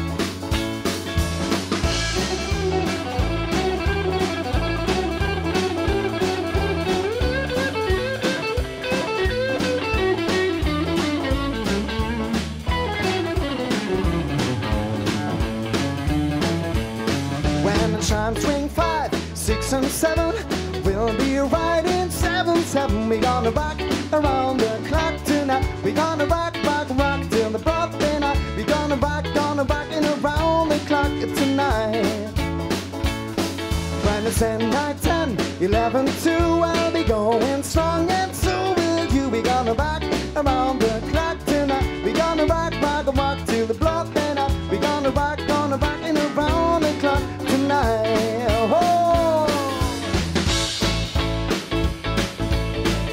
Chimes ring 5, 6 and 7. We'll be right in 7, 7. We're gonna rock around the clock tonight. We're gonna rock, rock, rock till the birthday night. We're gonna rockin' around the clock tonight. When it's 10, 9, 10, 11, 2, I'll be going strong and so will you. We're gonna rock around the clock tonight. We're gonna rock, rock, rock till the birthday night. We're gonna rockin' around the clock tonight. Oh.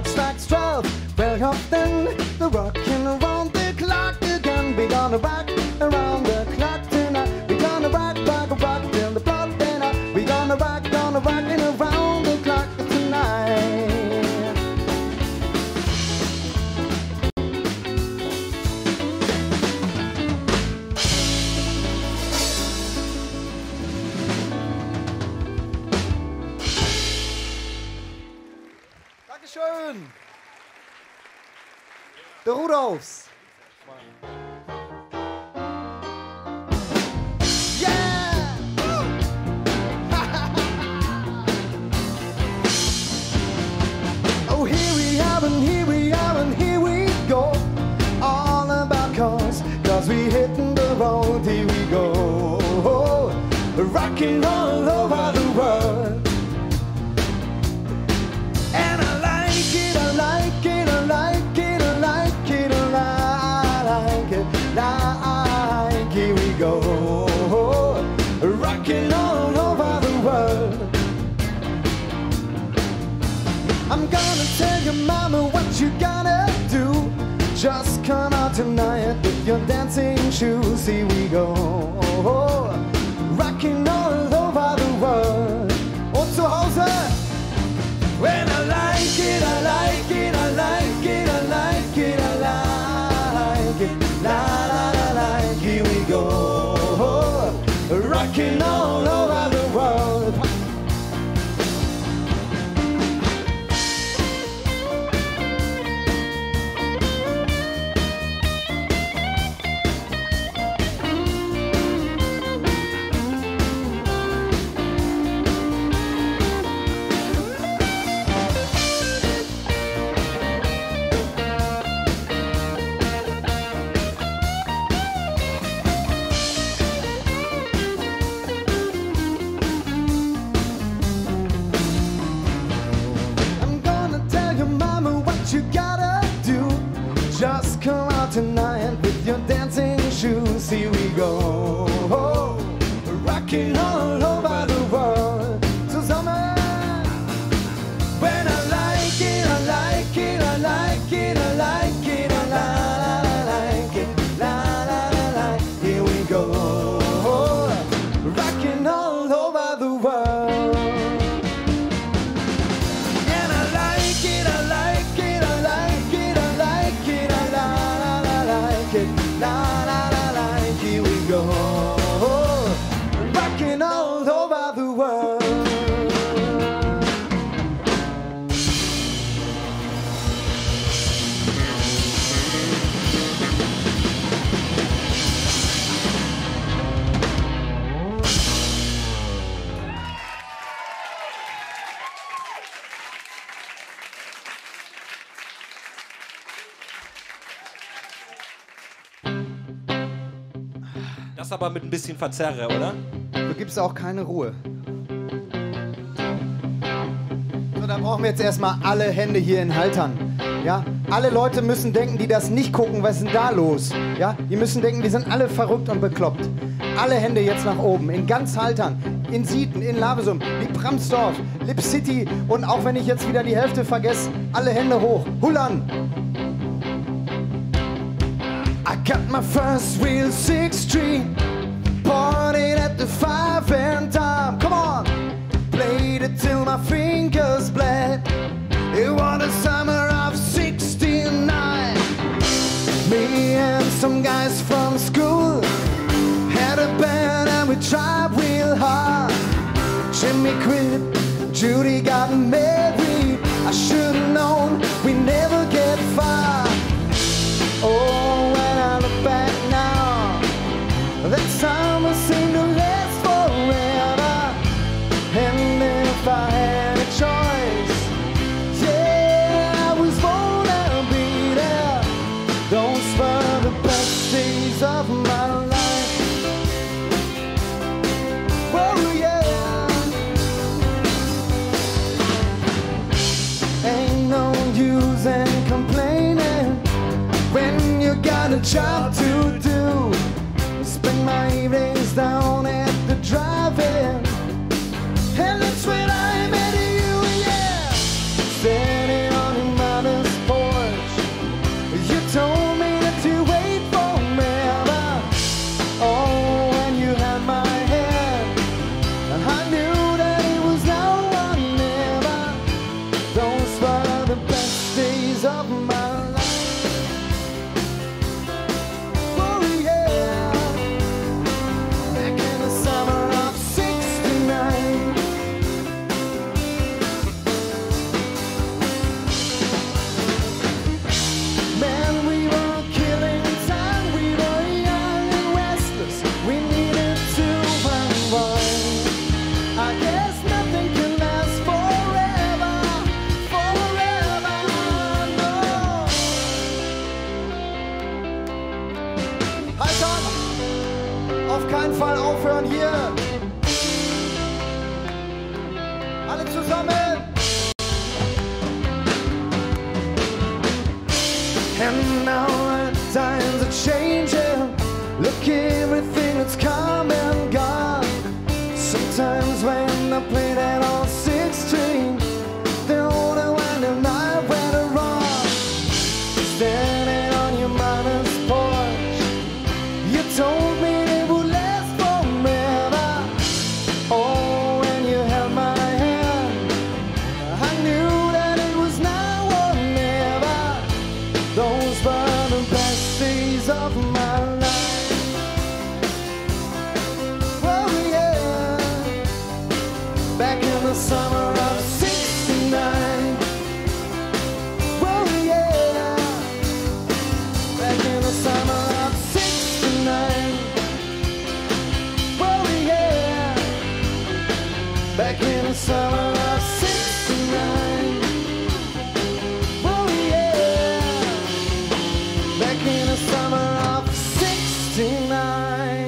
clock strikes 12. Well, up then, the rocking around the clock again. We're gonna rock around the clock tonight. We're gonna rock, rock, rock till the blood then out. We're gonna rock around the clock tonight. Dankeschön. The Rudolphs. Yeah! Oh, here we are and here we are and here we go. All about cars, cause we hitting the road, here we go. Rocking all over the world. And I like it, I like it, I like it, I like it, I like it, like, here we go. Rocking all over the world. I'm gonna tell your mama what you gotta do. Just come out tonight with your dancing shoes, here we go. Rocking all over the world. Und zu Hause. When I like it, I like it, I like it, I like it, I like it, la la la like, here we go, rocking all over the world. You gotta do, just come out tonight with your dancing shoes, here we go, rocking all over the world. Zusammen. When I like it, I like it, I like it, I like it, I like it, la la la la, here we go, rocking all over the world. And I like it, I like it, I like it, I like it, I like it, la la la la, here we go, rocking all over the world. Das aber mit ein bisschen Verzerre, oder? Du gibst auch keine Ruhe. So, dann brauchen wir jetzt erstmal alle Hände hier in Haltern. Ja? Alle Leute müssen denken, die das nicht gucken, was ist denn da los? Ja? Die müssen denken, die sind alle verrückt und bekloppt. Alle Hände jetzt nach oben, in ganz Haltern, in Sieten, in Lavesum, wie Bramsdorf, Lip City und auch wenn ich jetzt wieder die Hälfte vergesse, alle Hände hoch. Hullern! I got my first real 6th Street, partied at the 5 and time. Come on, played it till my fingers bled. It was the summer of '69. Me and some guys from school had a band and we tried real hard. Jimmy quit, Judy got married. I should've known we never get far. Oh, when I look back now, that summer seemed to last forever. And if I had a choice, yeah, I was born to be there. Those were the best days of my life. Oh yeah. Ain't no use in complaining when you got a job to do. Spend my evenings down at the drive-in, and that's when I met you, yeah. Standing on my auf keinen Fall aufhören hier. Alle zusammen. And now times are changing. Look, everything that's come and gone. Sometimes when I play that old 16, the older one and I went wrong. Standing on your mother's porch, you told me they would last forever. Oh, when you held my hand, I knew that it was now or never. Those were the best days of my life. Oh yeah, back in the summer of '69. Oh yeah, back in the summer of '69. Oh yeah, back in the summer of '69. Oh yeah, back in the summer of '69.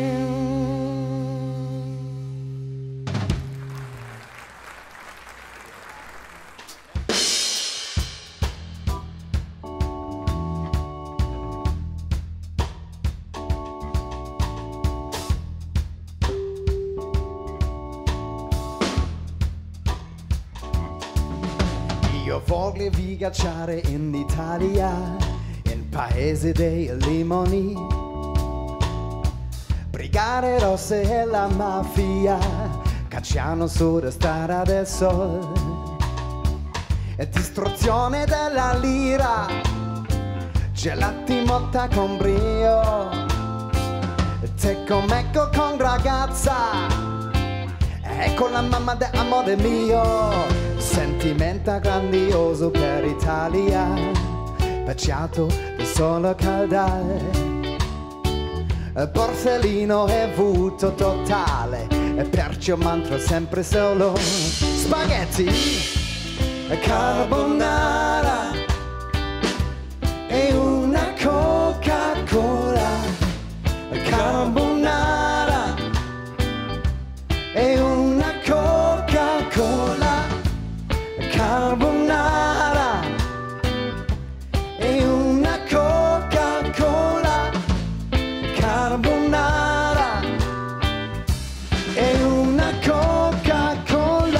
Io voglio viaggiare in Italia, in paese dei limoni, brigate rosse e la mafia cacciano sulla strada del sol, e distruzione della lira, gelati motta con brio, te com'ecco con ragazza, ecco la mamma d'amore mio. Sentimento grandioso per Italia, baciato di solo caldare, Borsellino è vuoto totale, e perciò mangio sempre solo spaghetti, carbonara e una Coca-Cola, carbonara e una Coca-Cola, carbonara e una Coca-Cola, carbonara e una Coca-Cola.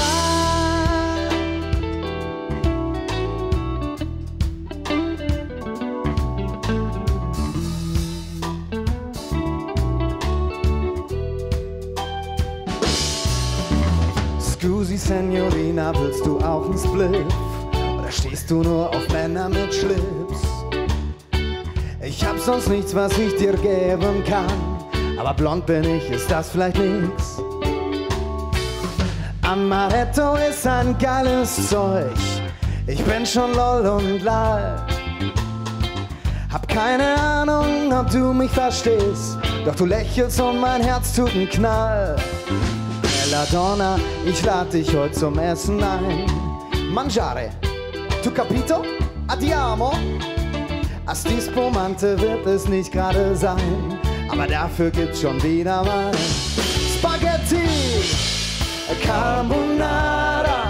Scusi signorina, willst du auch ein Spliff? Oder stehst du nur auf Männer mit Schlips? Ich hab sonst nichts, was ich dir geben kann, aber blond bin ich, ist das vielleicht nix? Amaretto ist ein geiles Zeug, ich bin schon lol und lall. Hab keine Ahnung, ob du mich verstehst, doch du lächelst und mein Herz tut einen Knall. Bella Donna, ich lad dich heute zum Essen ein. Mangiare, tu capito? Andiamo. A sti spumante wird es nicht gerade sein, aber dafür gibt's schon wieder mal Spaghetti, carbonara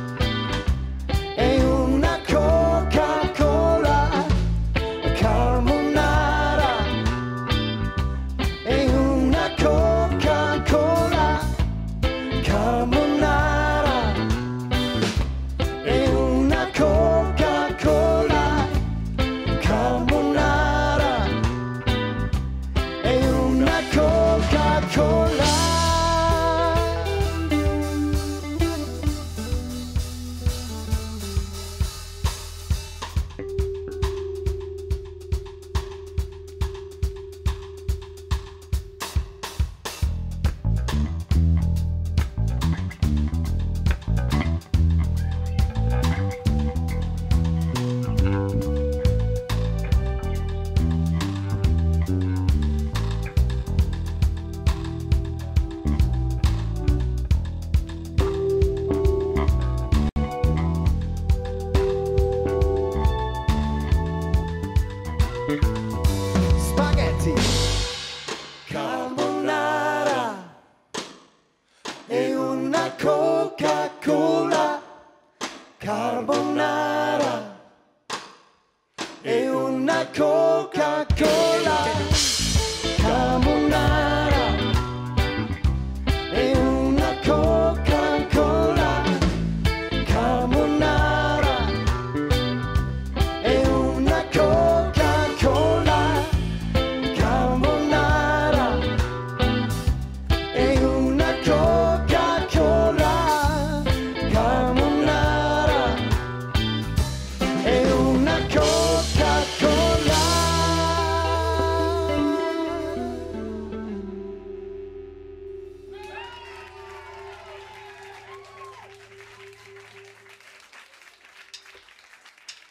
e una Coca-Cola, carbonara e una Coca-Cola, carbonara e una Coca-Cola, carbonara e una Coca-Cola.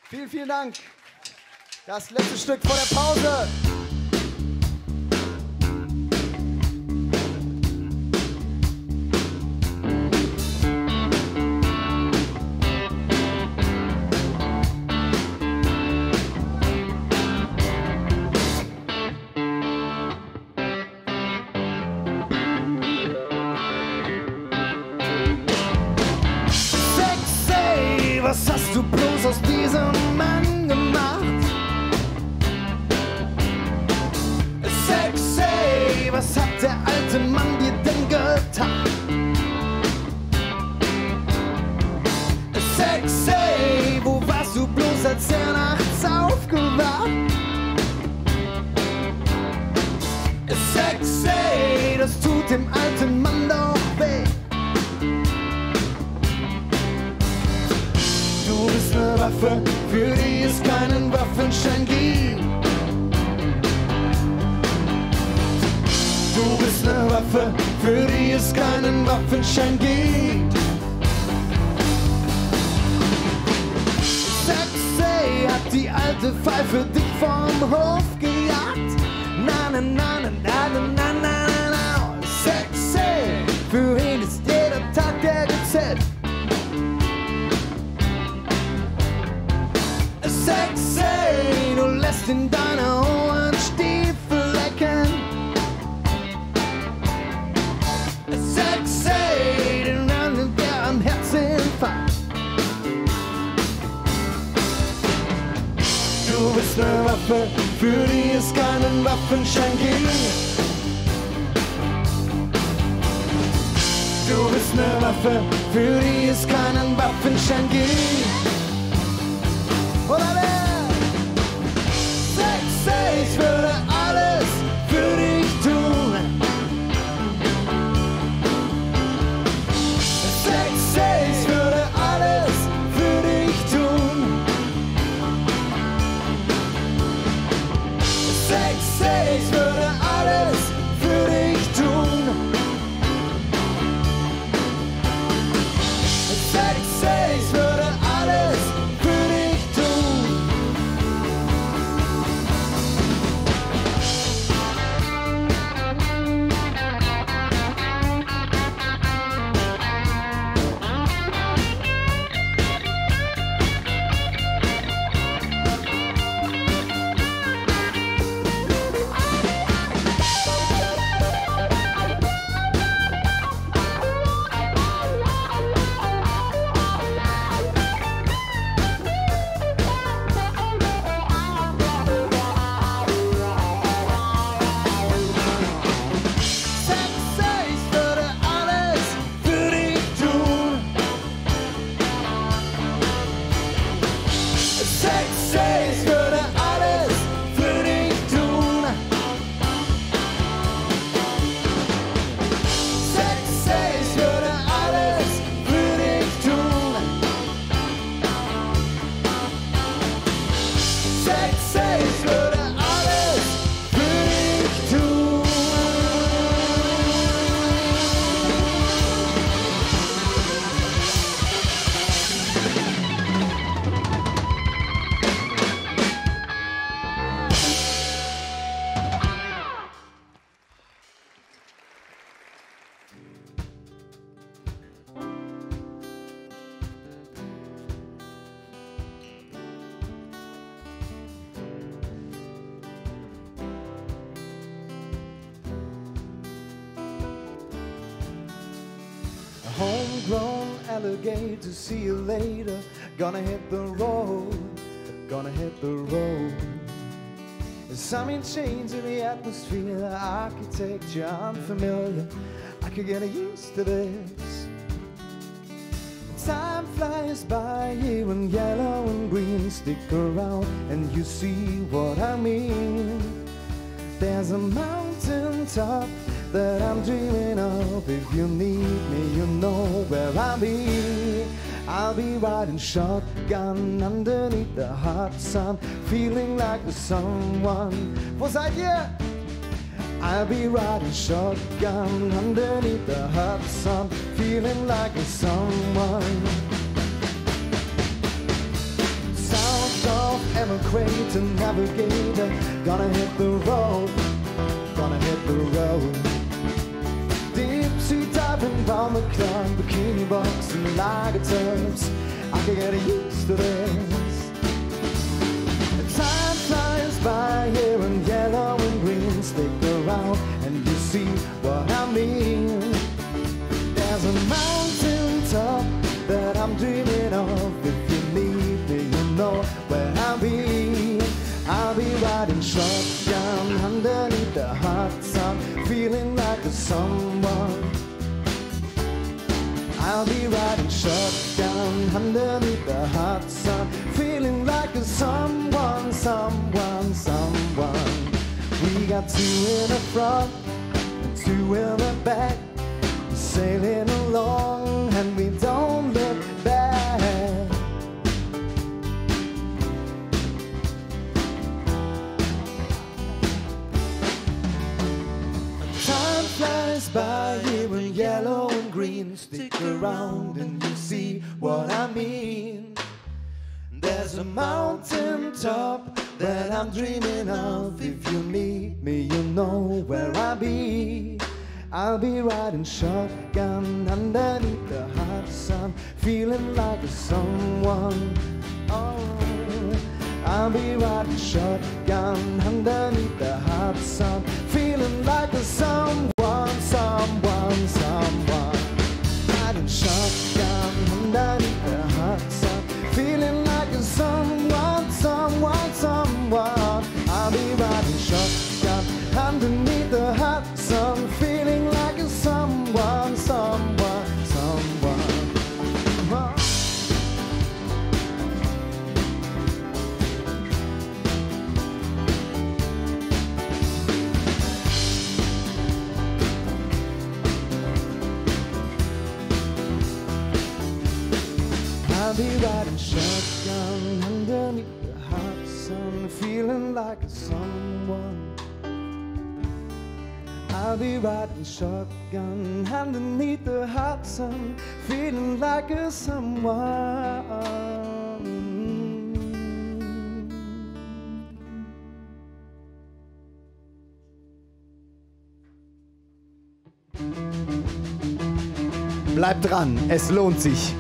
Vielen, vielen Dank. Das letzte Stück vor der Pause. Was hast du bloß aus diesem Mann gemacht? Sexy, was hat der alte Mann dir denn getan? Sexy, wo warst du bloß, als er nachts aufgewacht? Sexy, das tut dem alten Mann doch weh. Du bist eine Waffe, für die es keinen Waffenschein gibt. Du bist eine Waffe, für die es keinen Waffenschein gibt. Sexy hat die alte Pfeife dich vom Hof gejagt. Na na na na na na na na na. Sexy, für ihn ist jeder Tag der gezählt. Sexy, du lässt in deine hohen Stiefel lecken. Sexy, den anderen, der am Herzinfarkt. Du bist eine Waffe, für die es keinen Waffenschein gibt. Du bist eine Waffe, für die es keinen Waffenschein gibt. Sexy, ich würde alles für dich tun. Sexy, ich würde alles für dich tun. Sexy, ich würde alles für dich tun. Sexy, ich würde alles für dich tun. Homegrown alligator, see you later. Gonna hit the road, gonna hit the road. Something changed in the atmosphere, the architecture unfamiliar. I could get used to this. Time flies by here in yellow and green. Stick around and you see what I mean. There's a mountain top that I'm dreaming of. If you need me, you know where I'll be. I'll be riding shotgun underneath the hot sun, feeling like the someone. Wo seid ihr? I'll be riding shotgun underneath the hot sun, feeling like a someone. South emigrate and navigate. Gonna hit the road, gonna hit the road. Deep sea diving round the clock, bikini box and lager tubs. I can get used to this. Time flies by here in yellow and green. Stick around and you see what I mean. There's a mountain top that I'm dreaming of. If you need me, you know where I'll be. I'll be riding shotgun underneath the hot sun, feeling like a someone. I'll be riding shotgun underneath the hot sun, feeling like a someone, someone, someone. We got two in the front and two in the back, sailing along and we don't look back. Time flies by here in yellow and green. Stick around and you see what I mean. There's a mountain top that I'm dreaming of. If you need me, you know where I'll be. I'll be riding shotgun underneath the hot sun, feeling like a someone. Oh, I'll be riding shotgun underneath the hot sun, feeling like a someone, someone, someone. Riding shotgun underneath the hot sun, feeling like a someone, someone, someone. I'll be riding shotgun underneath the hot sun, feeling like a someone, someone, someone. I'll be riding shotgun underneath the hot sun, feeling like a someone. I'll be riding shotgun underneath the hot sun, feeling like a someone. Bleibt dran, es lohnt sich.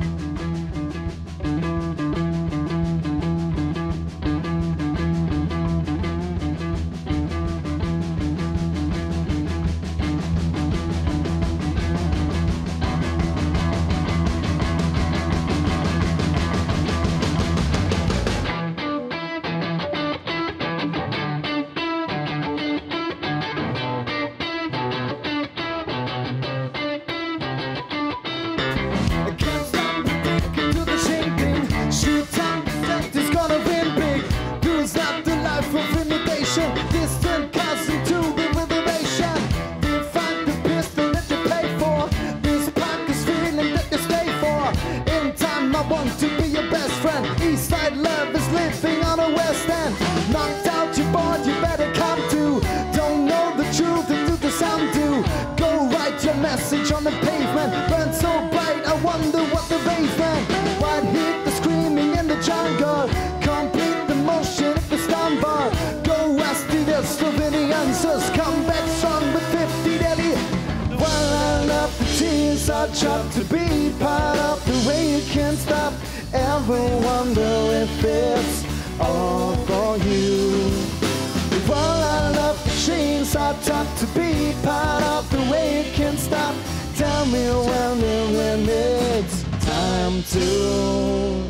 Message on the pavement burns so bright, I wonder what the basement. White heat, the screaming in the jungle, complete the motion if the stumble. Go west to the Slovenians, come back strong with 50 daily. While I love the tears, I try to be part of the way you can't stop. Ever wonder if it's all for you? While I love the chains, I try to be part of the way you can't stop. Tell me when it's time to.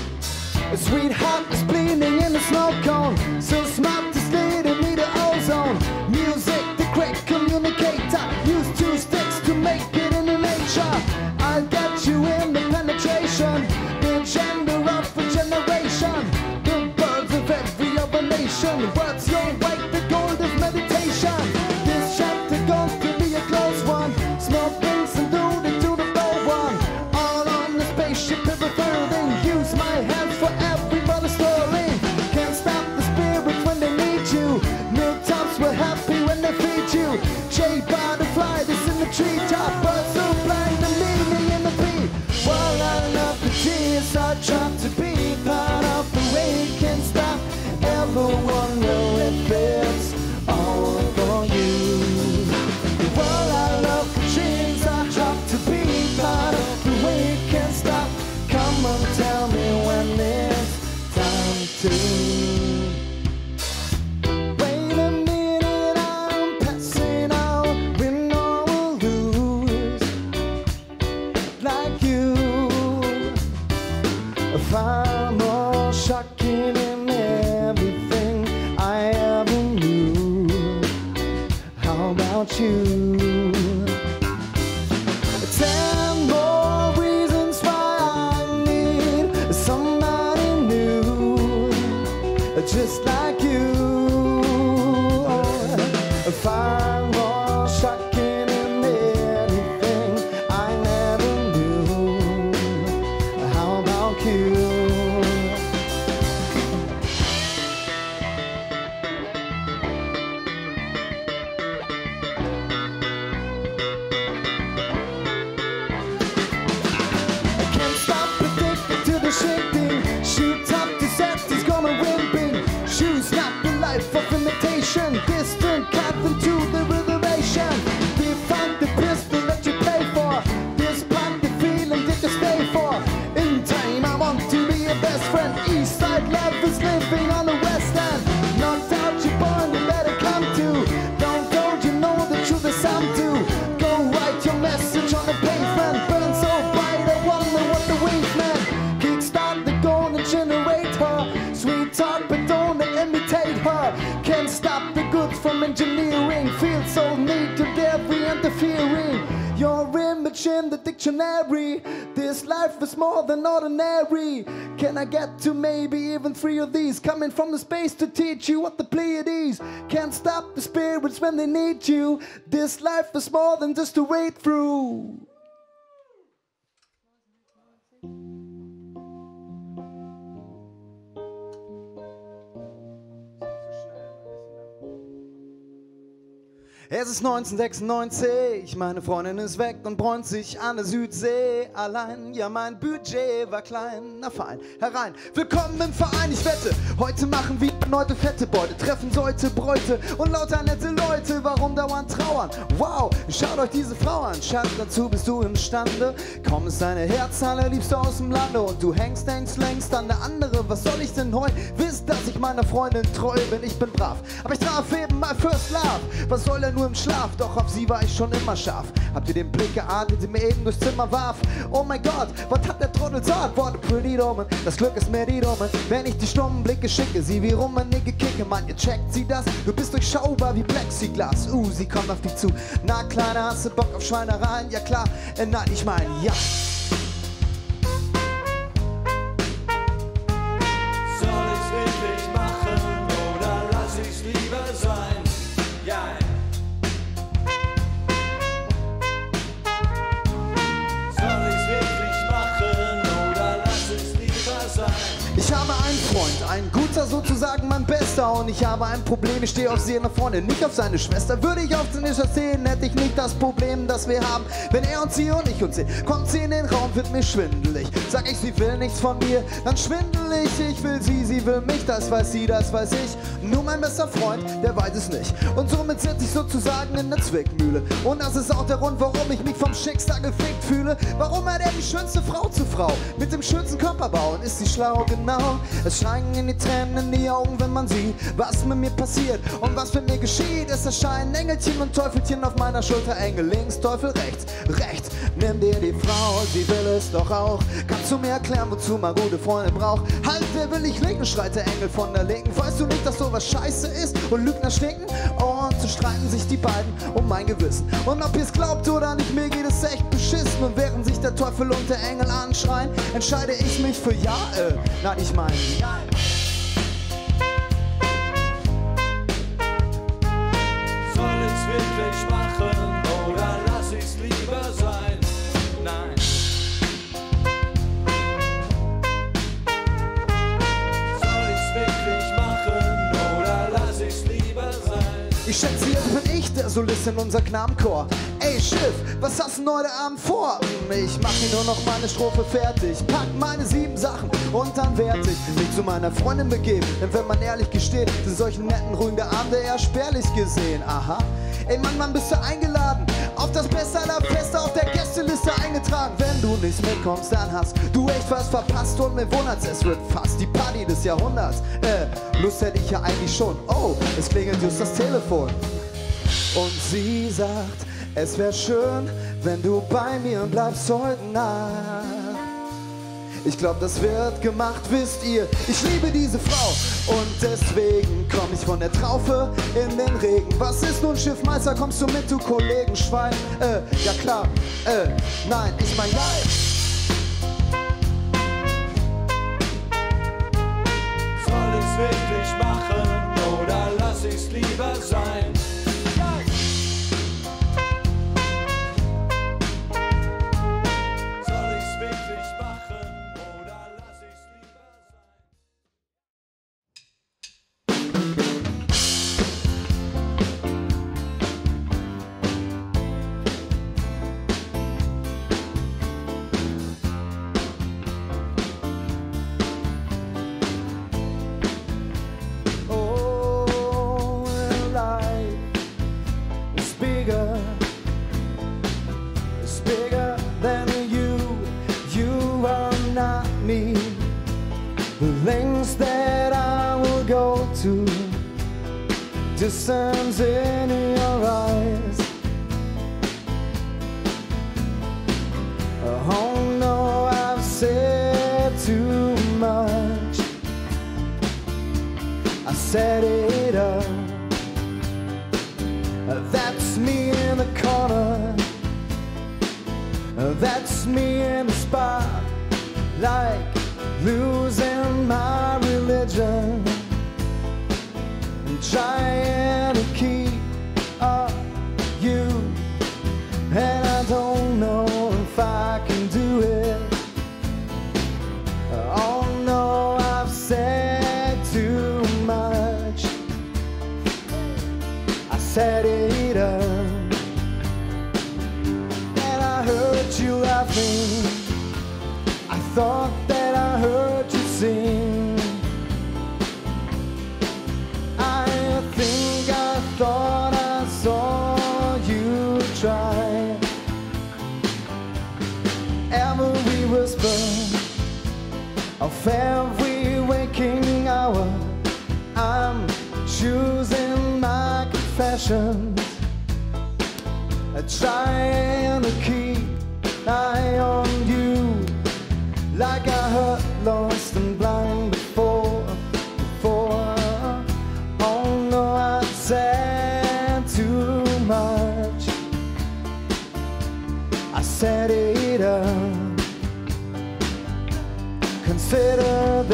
A sweetheart is bleeding in a snow cone, so smart is leading me to ozone. Music, the great communicator, use 2 sticks to make it in the nature. I'll get you in the penetration, the gender of a generation, the birds of every other nation. Words your way, the gold of meditation. This chapter going to be a close one. Smoke things and do it to the bold one. All on the spaceship, ever furthering. Use my hands for everybody's story. Can't stop the spirit when they need you. Mealtimes were happy when they feed you. Jay butterfly, this in the treetop. Birds who blind the meaning in the beat. While I love the tears, I try to be part of the way it can stop. about you. 10 more reasons why I need somebody new, just like you. 5 more shocking in anything I never knew. How about you? I can't stop addicted to the shaking. Shoot up the set, he's gonna win big. Shoes not the life of imitation. Distant cut into the reservation. Define the pistol that you play for. Despite the feeling that you stay for. In time I want to be your best friend. East side love is living on the west end. Knocked out your bond and let it come to. Don't you know the truth is sound too. Go write your message on the pavement. Burn so bright I wonder what the wings meant. Kickstart the golden generator. Sweet talk but don't imitate her. Can't stop the goods from engineering. Feel so neat to every interfering. Your image in the dictionary. This life is more than ordinary. Can I get to maybe even 3 of these? Coming from the space to teach you what the Pleiades. Can't stop the spirits when they need you. This life is more than just a wait through. Es ist 1996, meine Freundin ist weg und bräunt sich an der Südsee allein. Ja, mein Budget war klein, na fein, herein. Willkommen im Verein, ich wette, heute machen wir erneute fette Beute. Treffen sollte Bräute und lauter nette Leute, warum dauernd trauern? Wow, schaut euch diese Frau an, Schatz, dazu bist du imstande. Kaum ist deine Herz allerliebste aus dem Lande und du hängst längst an der andere. Was soll ich denn heute? Wisst, dass ich meiner Freundin treu bin, ich bin brav. Aber ich traf eben my first love. Was soll er nur im Schlaf? Doch auf sie war ich schon immer scharf. Habt ihr den Blick geahnt, den sie mir eben durchs Zimmer warf? Oh mein Gott, was hat der Trottel sagt? What a pretty woman, das Glück ist mir die Dumme. Wenn ich die stummen Blicke schicke, sie wie rummenige kicke. Mann, ihr checkt sie das? Du bist durchschaubar wie Plexiglas. Sie kommt auf dich zu. Na, Kleiner, hast du Bock auf Schweinereien? Ja klar, nein, ich mein, ja. Soll ich's wirklich machen oder lass ich's lieber sein? Ja. Soll ich's wirklich machen oder lass es lieber sein? Ich habe einen Freund, ein guter, sozusagen mein Bester. Und ich habe ein Problem, ich stehe auf seine Freundin, nicht auf seine Schwester. Würde ich auf sie nicht erzählen, hätte ich nicht das Problem, das wir haben. Wenn er und sie und ich uns sehen, kommt sie in den Raum, wird mir schwindelig. Sag ich, sie will nichts von mir, dann schwindel ich. Ich will sie will mich, das weiß sie, das weiß ich. Nur mein bester Freund, der weiß es nicht. Und somit sitze ich sozusagen in der Zwickmühle. Und das ist auch der Grund, warum ich mich vom Schicksal gefickt fühle. Warum hat er die schönste Frau zu Frau? Mit dem schönsten Körperbau. Und ist sie schlau? Genau. Es scheinen in die Tränen in die Augen, wenn man sieht, was mit mir passiert und was mit mir geschieht. Es erscheinen Engelchen und Teufelchen auf meiner Schulter. Engel links, Teufel rechts, rechts. Nimm dir die Frau, sie will es doch auch. Kannst du mir erklären, wozu man gute Freunde braucht? Halt, wer will ich linken, schreit der Engel von der Linken. Weißt du nicht, dass sowas scheiße ist und Lügner stinken? Und so streiten sich die beiden um mein Gewissen. Und ob ihr's glaubt oder nicht, mir geht es echt beschissen. Und während sich der Teufel und der Engel anschreien, entscheide ich mich für ja, nein, ich meine nein. Soll ich's wirklich machen oder lass ich's lieber sein? Nein. Soll ich's wirklich machen oder lass ich's lieber sein? Ich schätze, jetzt bin ich der Solist in unser Knabenchor. Ey Schiff, was hast du heute Abend vor? Ich mach hier nur noch meine Strophe fertig, pack meine 7 Sachen und dann werd ich mich zu meiner Freundin begeben. Denn wenn man ehrlich gesteht, sind solche netten, ruhige Abende eher spärlich gesehen. Aha. Ey Mann, bist du eingeladen auf das Beste aller Feste auf der Gästeliste eingetragen. Wenn du nicht mitkommst, dann hast du echt was verpasst und mir wundert's, es wird fast die Party des Jahrhunderts. Lust hätte ich ja eigentlich schon. Oh, es klingelt just das Telefon. Und sie sagt, es wär schön, wenn du bei mir bleibst heute Nacht. Ich glaub, das wird gemacht, wisst ihr. Ich liebe diese Frau und deswegen komm ich von der Traufe in den Regen. Was ist nun, Schiffmeister, kommst du mit, du Kollegenschwein? Ja klar, nein, ich mein geil. Soll ich's wirklich machen oder lass ich's lieber sein? Soll ich's wirklich machen oder lass ich's lieber Oh, life is bigger. It's bigger than you. You are not me. The lengths that I will go to, distance in your eyes. Oh no, I've said too much. I set it up. That's me in the corner. That's me in the spot, like losing my religion, and trying to keep up you. And I don't know if I can do it. Oh no, I've said too much. I set it up, and I heard you laughing. I thought that I heard you sing. I think I thought I saw you try. Every whisper of every waking hour, I'm choosing my confessions, trying to keep an eye on you, like I hurt, lost and blind before. Oh no, I said too much. I set it up. Consider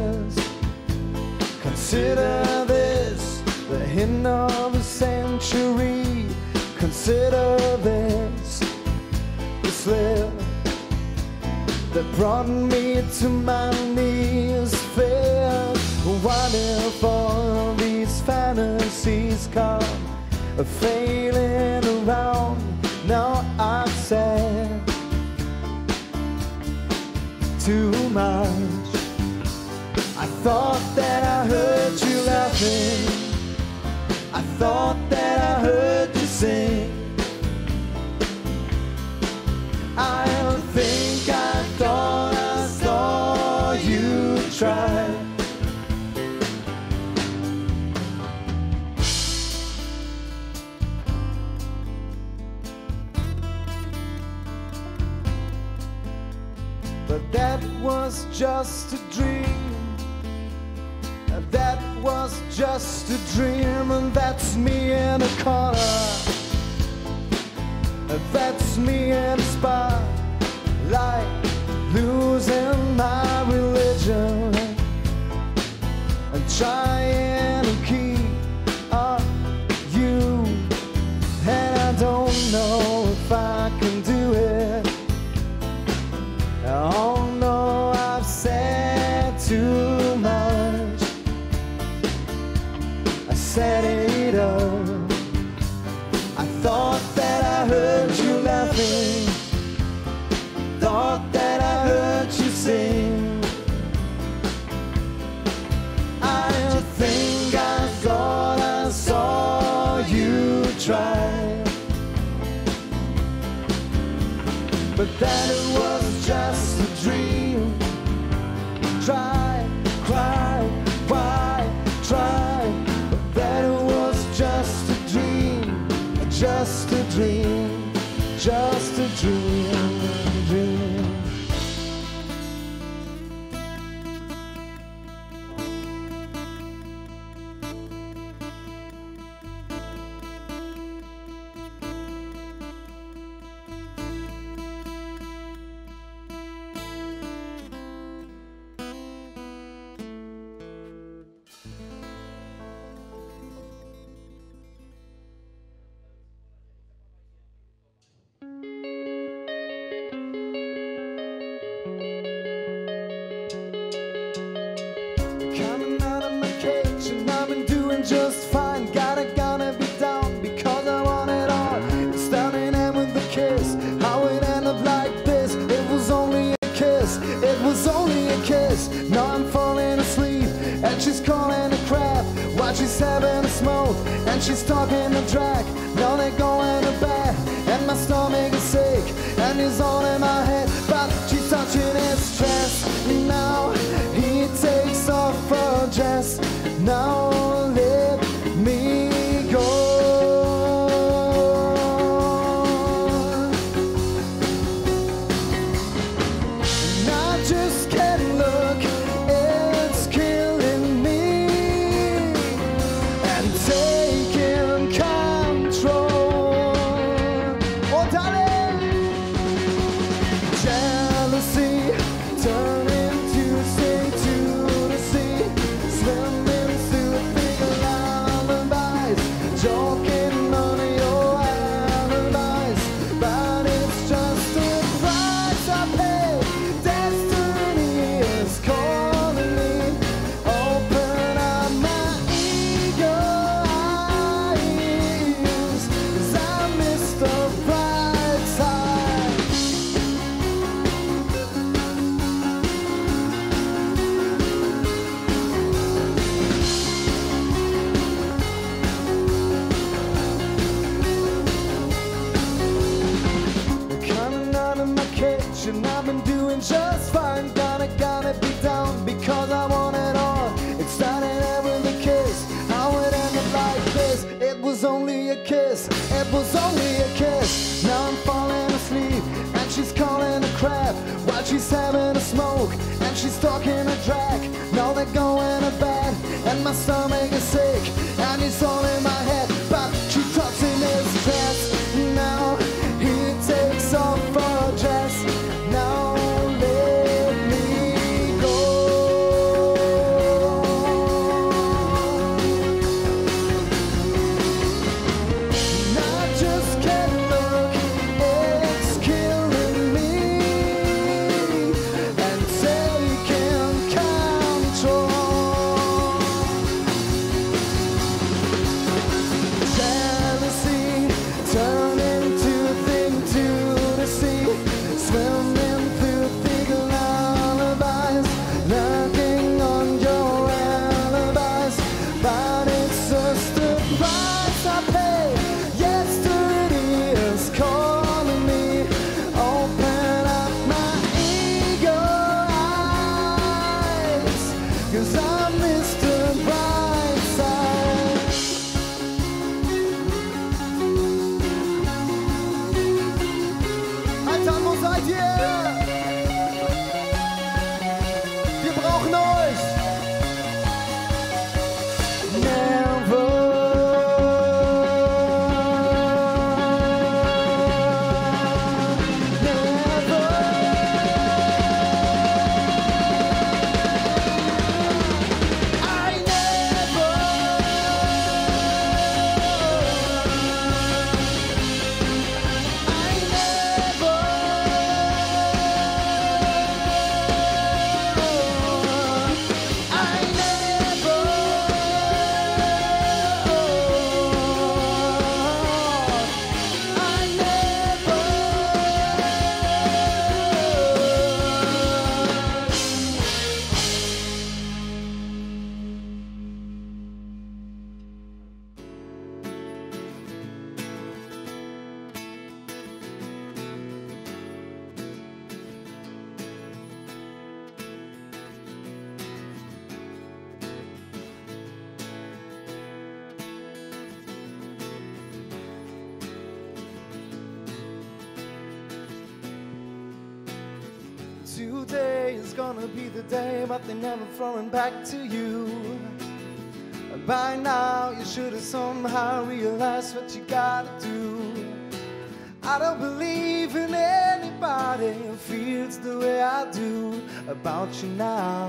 this, the hint of a century. Consider this, the slip that brought me to my knees. Fair, what if all these fantasies come failing around? Now I've said too much. I thought that I heard you laughing. I thought that I heard you sing. I think I thought I saw you try. But that was just a dream. That was just a dream, and that's me in a corner. That's me in a spot, like losing my religion, and trying to keep up you. And I don't know if I can do it. Oh no, I've said too much. I set it up. I thought that I heard you laughing. Thought that I heard you sing. I think I thought I saw you try. But that it was just a dream. Try, cry, why, try. But that it was just a dream. Just a dream. Just a dream. stomach is sick and he's all in my head, but she's touching his chest. Now he takes off her dress. Now let me go. And I just can't look, it's killing me and taking control. Oh, darling, jealousy turning to sea to the sea, swimming through big lullabies, joking on your alibis, but it's just a price I pay. Destiny is calling me. Open up my eagle eyes, 'cause I miss the bright side. Coming out of my cage and I've been doing just fine. Gotta be down because I want it all. It started out with a kiss, how it ended like this. It was only a kiss, it was only a kiss. Now I'm falling asleep and she's calling a crap while she's having a smoke and she's talking a drag. Now they're going to bed and my stomach is sick and it's all in my head, but she talks in his chest. Now he takes off her dress. Now let me go. And I just can't look, it's killing me and taking control. Jealousy turning to thing to the sea, swimming through big lullabies, knocking on your alibis, but it's just the price I pay. Yesterday is calling me. Open up my eagle eyes, 'cause I miss the bright side. Alter, wo seid ihr? Wir brauchen euch. Today is gonna be the day, but they're never throwing back to you. By now, you should have somehow realized what you gotta do. I don't believe in anybody who feels the way I do about you now.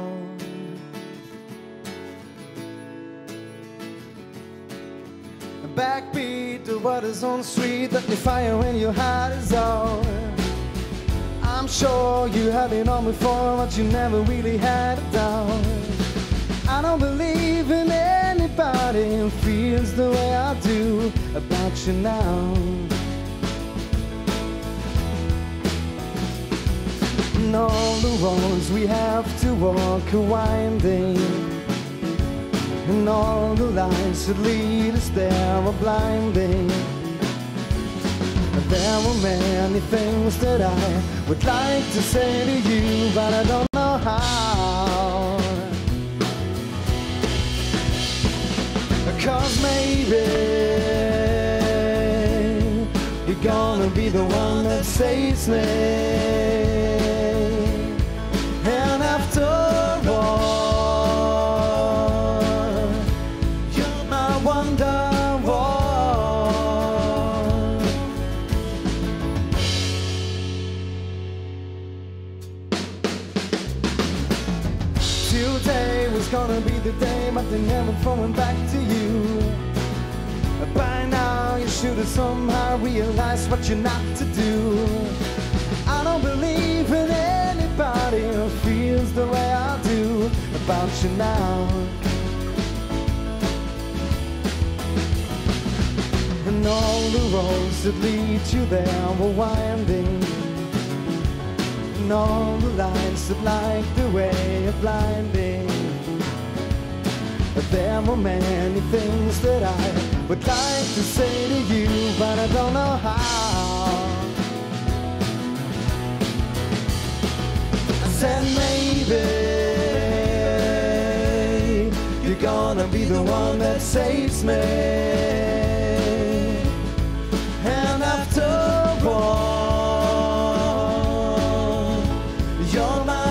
A backbeat to what is on the street, that you fire when your heart is out. I'm sure you have been on before, but you never really had it down. I don't believe in anybody who feels the way I do about you now. And all the roads we have to walk are winding, and all the lights that lead us there are blinding. There were many things that I would like to say to you, but I don't know how. 'Cause maybe you're gonna be the one that saves me. And after all, you're my wonderwall. Today was gonna be the day, but they never throwing back to you. By now you should have somehow realized what you're not to do. I don't believe in anybody who feels the way I do about you now. And all the roads that lead you there were winding, and all the lights that light the way are blinding. But there were many things that I would like to say to you, but I don't know how. I said maybe you're gonna be the one that saves me. And after all, you're my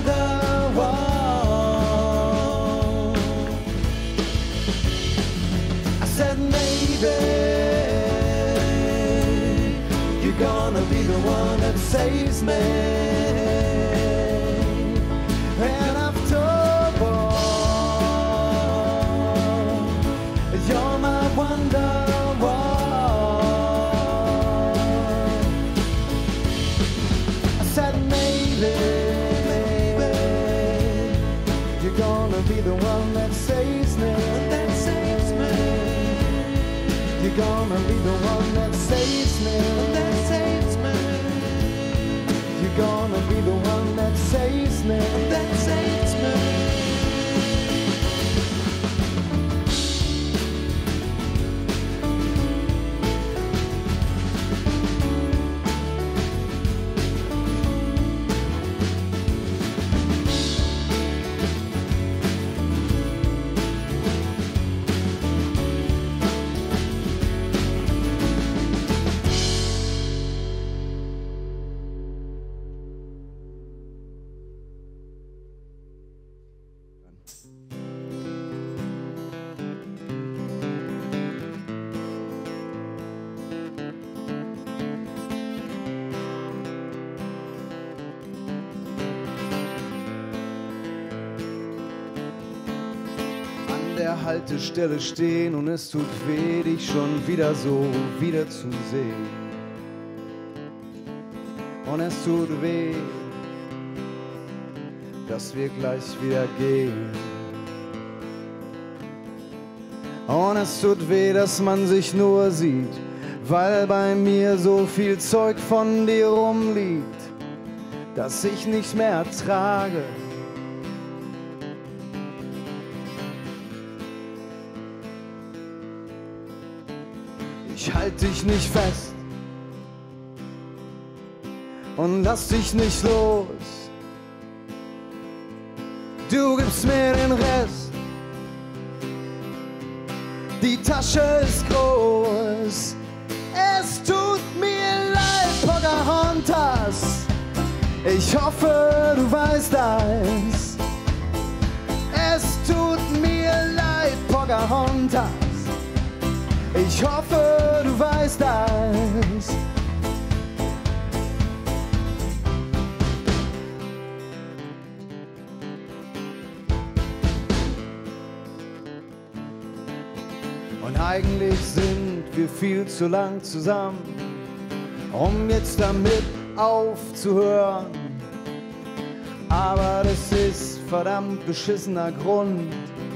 wonderwall. I said maybe you're gonna be the one that saves me. And after all, you're my wonderwall. I said maybe you're gonna be the one that saves me. You're gonna be the one that saves me. You're gonna be the one that saves me. An der Haltestelle stehen und es tut weh, dich schon wieder so wiederzusehen. Und es tut weh, dass wir gleich wieder gehen. Und es tut weh, dass man sich nur sieht, weil bei mir so viel Zeug von dir rumliegt, das ich nicht mehr ertrage. Ich halte dich nicht fest und lass dich nicht los. Du gibst mir den Rest, die Tasche ist groß. Es tut mir leid, Pocahontas, ich hoffe, du weißt das. Es tut mir leid, Pocahontas, ich hoffe, du weißt das. Und eigentlich sind wir viel zu lang zusammen, um jetzt damit aufzuhören. Aber das ist verdammt beschissener Grund.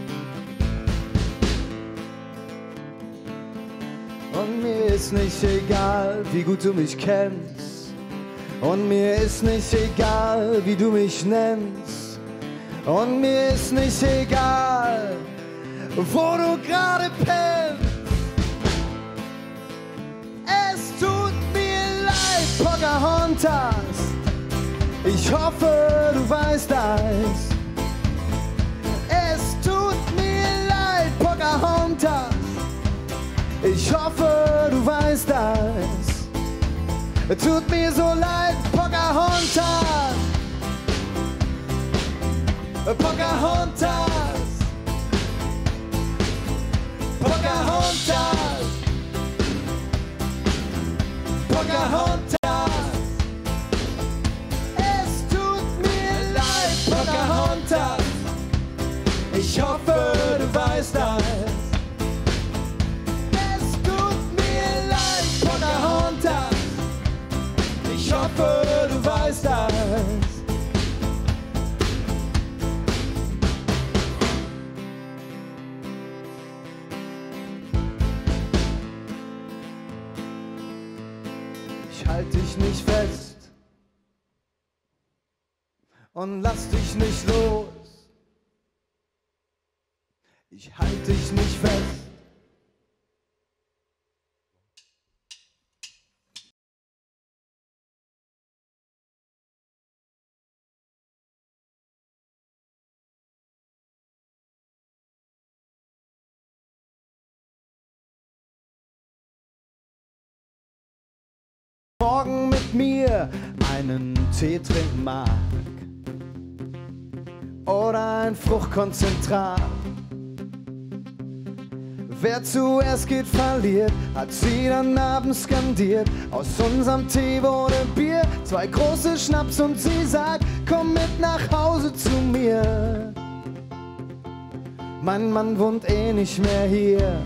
Und mir ist nicht egal, wie gut du mich kennst. Und mir ist nicht egal, wie du mich nennst. Und mir ist nicht egal, wo du gerade pennst. Es tut mir Pocahontas. Ich hoffe, du weißt das. Es tut mir leid, Pocahontas. Ich hoffe, du weißt das. Tut mir so leid, Pocahontas. Pocahontas. Pocahontas. Pocahontas. Es tut mir leid, Pocahontas. Ich hoffe, du weißt das. Es tut mir leid, Pocahontas. Ich hoffe, du weißt das. Ich halt dich nicht fest und lass dich nicht los. Ich halt dich nicht fest. Morgen mit mir einen Tee trinken mag oder ein Fruchtkonzentrat. Wer zuerst geht, verliert, hat sie dann abends skandiert. Aus unserem Tee wurde Bier, 2 große Schnaps und sie sagt, komm mit nach Hause zu mir. Mein Mann wohnt eh nicht mehr hier.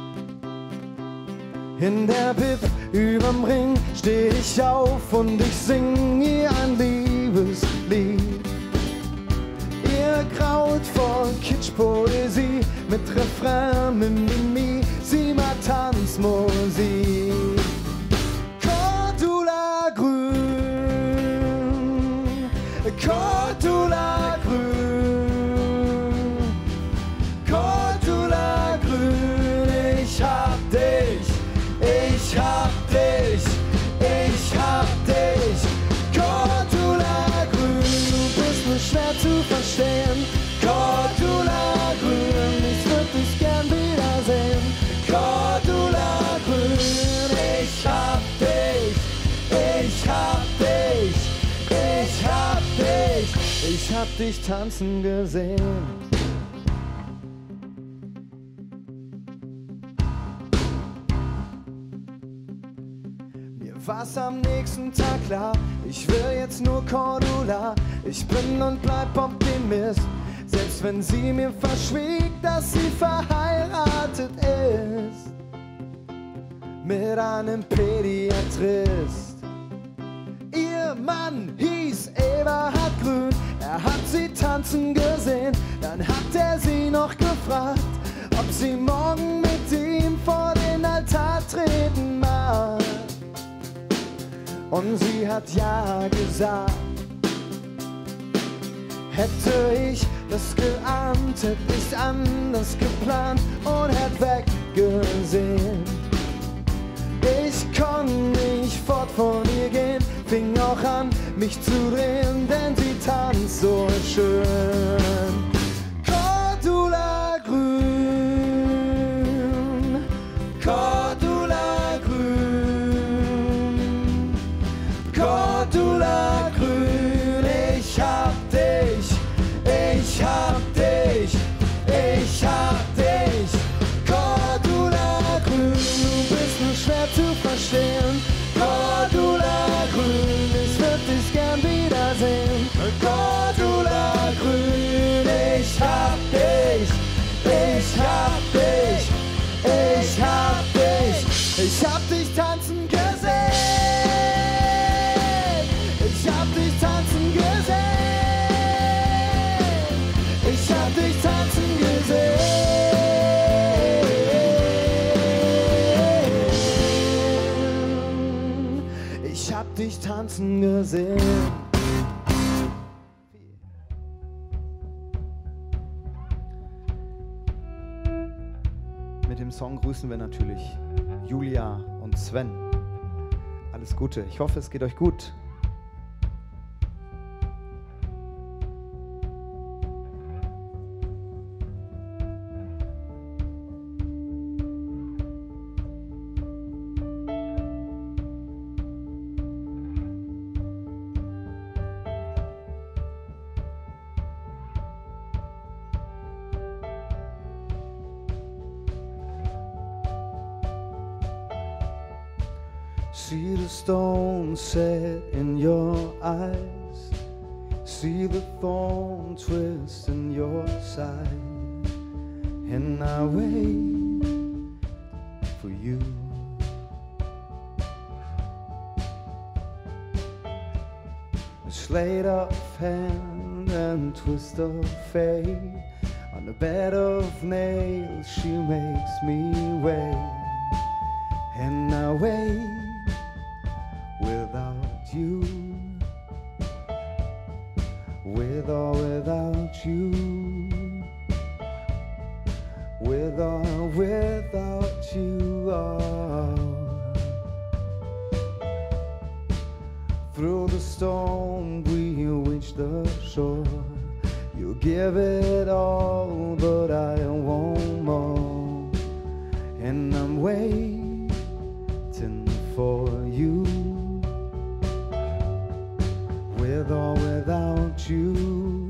In der Bib überm Ring steh ich auf und ich sing ihr ein Liebeslied. Ihr graut vor Kitschpoesie mit Refrain, Mimimi, sie macht Tanzmusik. Cordula grün, Cordula grün, Cordula grün, ich hab dich. Ich hab dich, ich hab dich, Cordula grün, du bist nur schwer zu verstehen. Cordula grün, ich würd dich gern wiedersehen. Cordula grün, ich hab dich, ich hab dich, ich hab dich, ich hab dich tanzen gesehen. War's am nächsten Tag klar, ich will jetzt nur Cordula. Ich bin und bleib Optimist, selbst wenn sie mir verschwieg, dass sie verheiratet ist mit einem Pädiatrist. Ihr Mann hieß Eberhard Grün, er hat sie tanzen gesehen, dann hat er sie noch gefragt, ob sie morgen mit ihm vor den Altar treten mag. Und sie hat ja gesagt. Hätte ich das geahnt, hätte ich anders geplant und hätte weggesehen. Ich konnte nicht fort von ihr gehen, fing auch an, mich zu drehen, denn sie tanzt so schön. Cordula grün, Cordula grün, Cordula grün, ich hab dich, ich hab dich, ich hab dich. Cordula grün, du bist nur schwer zu verstehen. Cordula grün, ich würd dich gern wiedersehen. Cordula grün, ich hab dich, ich hab dich, ich hab dich, ich hab dich tanzen gesehen. Ich hab dich tanzen gesehen. Ich hab dich tanzen gesehen. Ich hab dich tanzen gesehen. Mit dem Song grüßen wir natürlich Julia und Sven. Alles Gute. Ich hoffe, es geht euch gut. See the stone set in your eyes, see the thorn twist in your side, and I wait for you. A sleight of hand and twist of fate, on a bed of nails she makes me wait, and I wait without you, with or without you, with or without you. Oh. Through the storm we reach the shore. You give it all, but I want more, and I'm waiting for you, with or without you,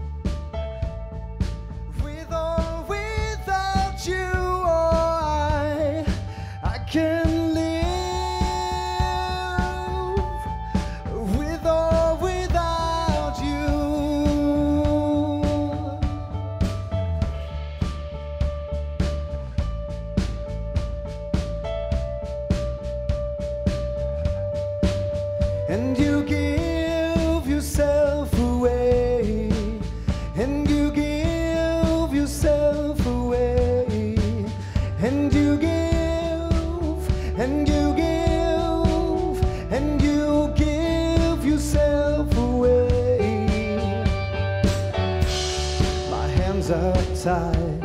with or without you. Oh, I can live with or without you. And you give yourself away, and you give yourself away, and you give, and you give, and you give yourself away. My hands are tied,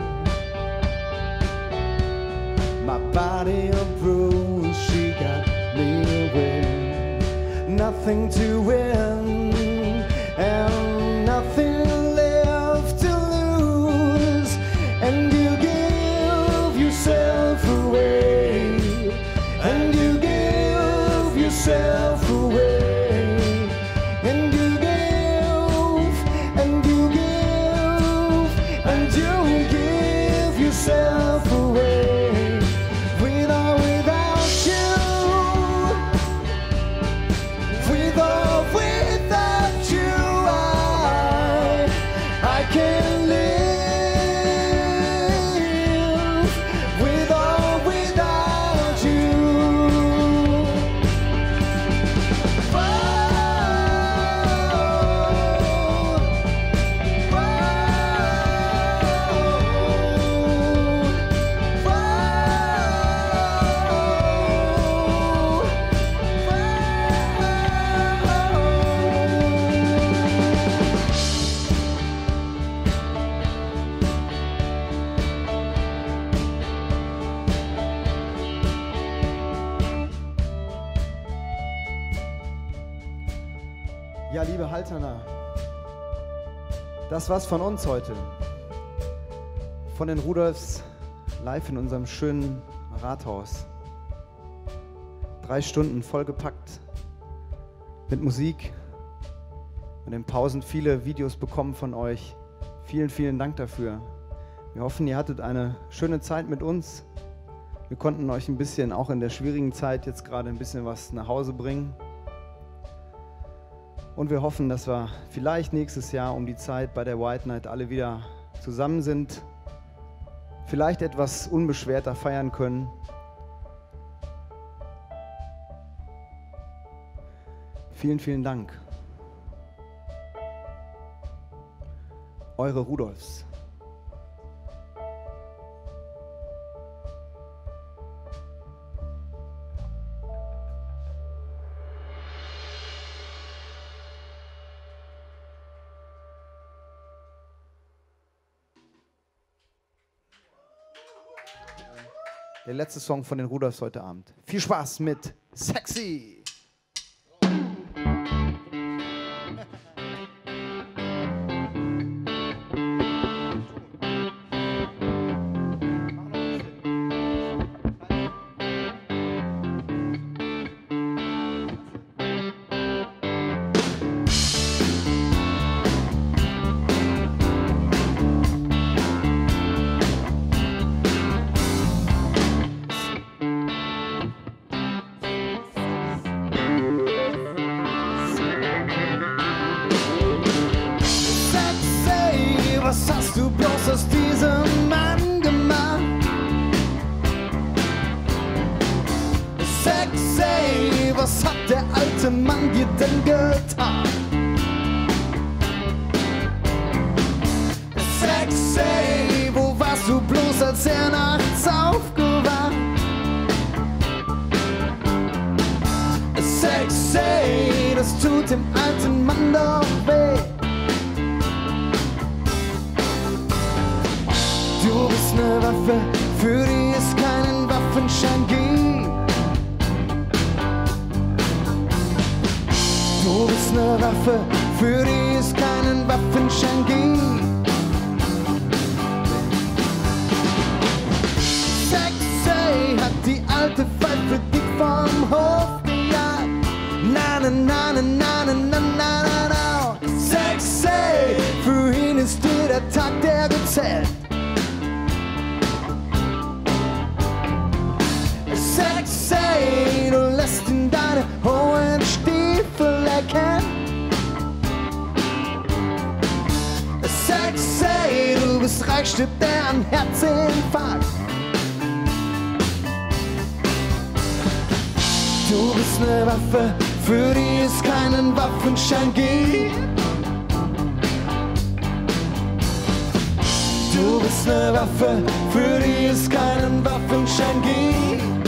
my body a bruise, she got me away. Nothing to win and nothing left to lose, and you give yourself away, and you give yourself away, and you give, and you give, and you give yourself away, with or without you. With or without you, I can live. With or without you. Ja, liebe Halterner, das war's von uns heute. Von den Rudolfs live in unserem schönen Rathaus. 3 Stunden vollgepackt mit Musik und in Pausen viele Videos bekommen von euch. Vielen, vielen Dank dafür. Wir hoffen, ihr hattet eine schöne Zeit mit uns. Wir konnten euch ein bisschen, auch in der schwierigen Zeit, jetzt gerade ein bisschen was nach Hause bringen. Und wir hoffen, dass wir vielleicht nächstes Jahr um die Zeit bei der White Night alle wieder zusammen sind, vielleicht etwas unbeschwerter feiern können. Vielen, vielen Dank. Eure Rudolfs. Der letzte Song von den Rudolfs heute Abend. Viel Spaß mit Sexy! man dir denn getan? Sexy, wo warst du bloß, als er nachts aufgewacht? Sexy, das tut dem alten Mann doch weh. Du bist ne Waffe, für die es keinen Waffenschein gibt. Du bist ne Waffe, für die es keinen Waffenschein gibt. Sexy hat die alte Pfeife dick vom Hof gejagt. Na na na na na na na na na na. Sexy, für ihn ist jeder Tag, der gezählt. Sexy, du lässt ihn deine hohen Stiefel erkennen. Sexy, du bist reich, stirbt der an Herzinfarkt. Du bist ne Waffe, für die es keinen Waffenschein gibt. Du bist ne Waffe, für die es keinen Waffenschein gibt.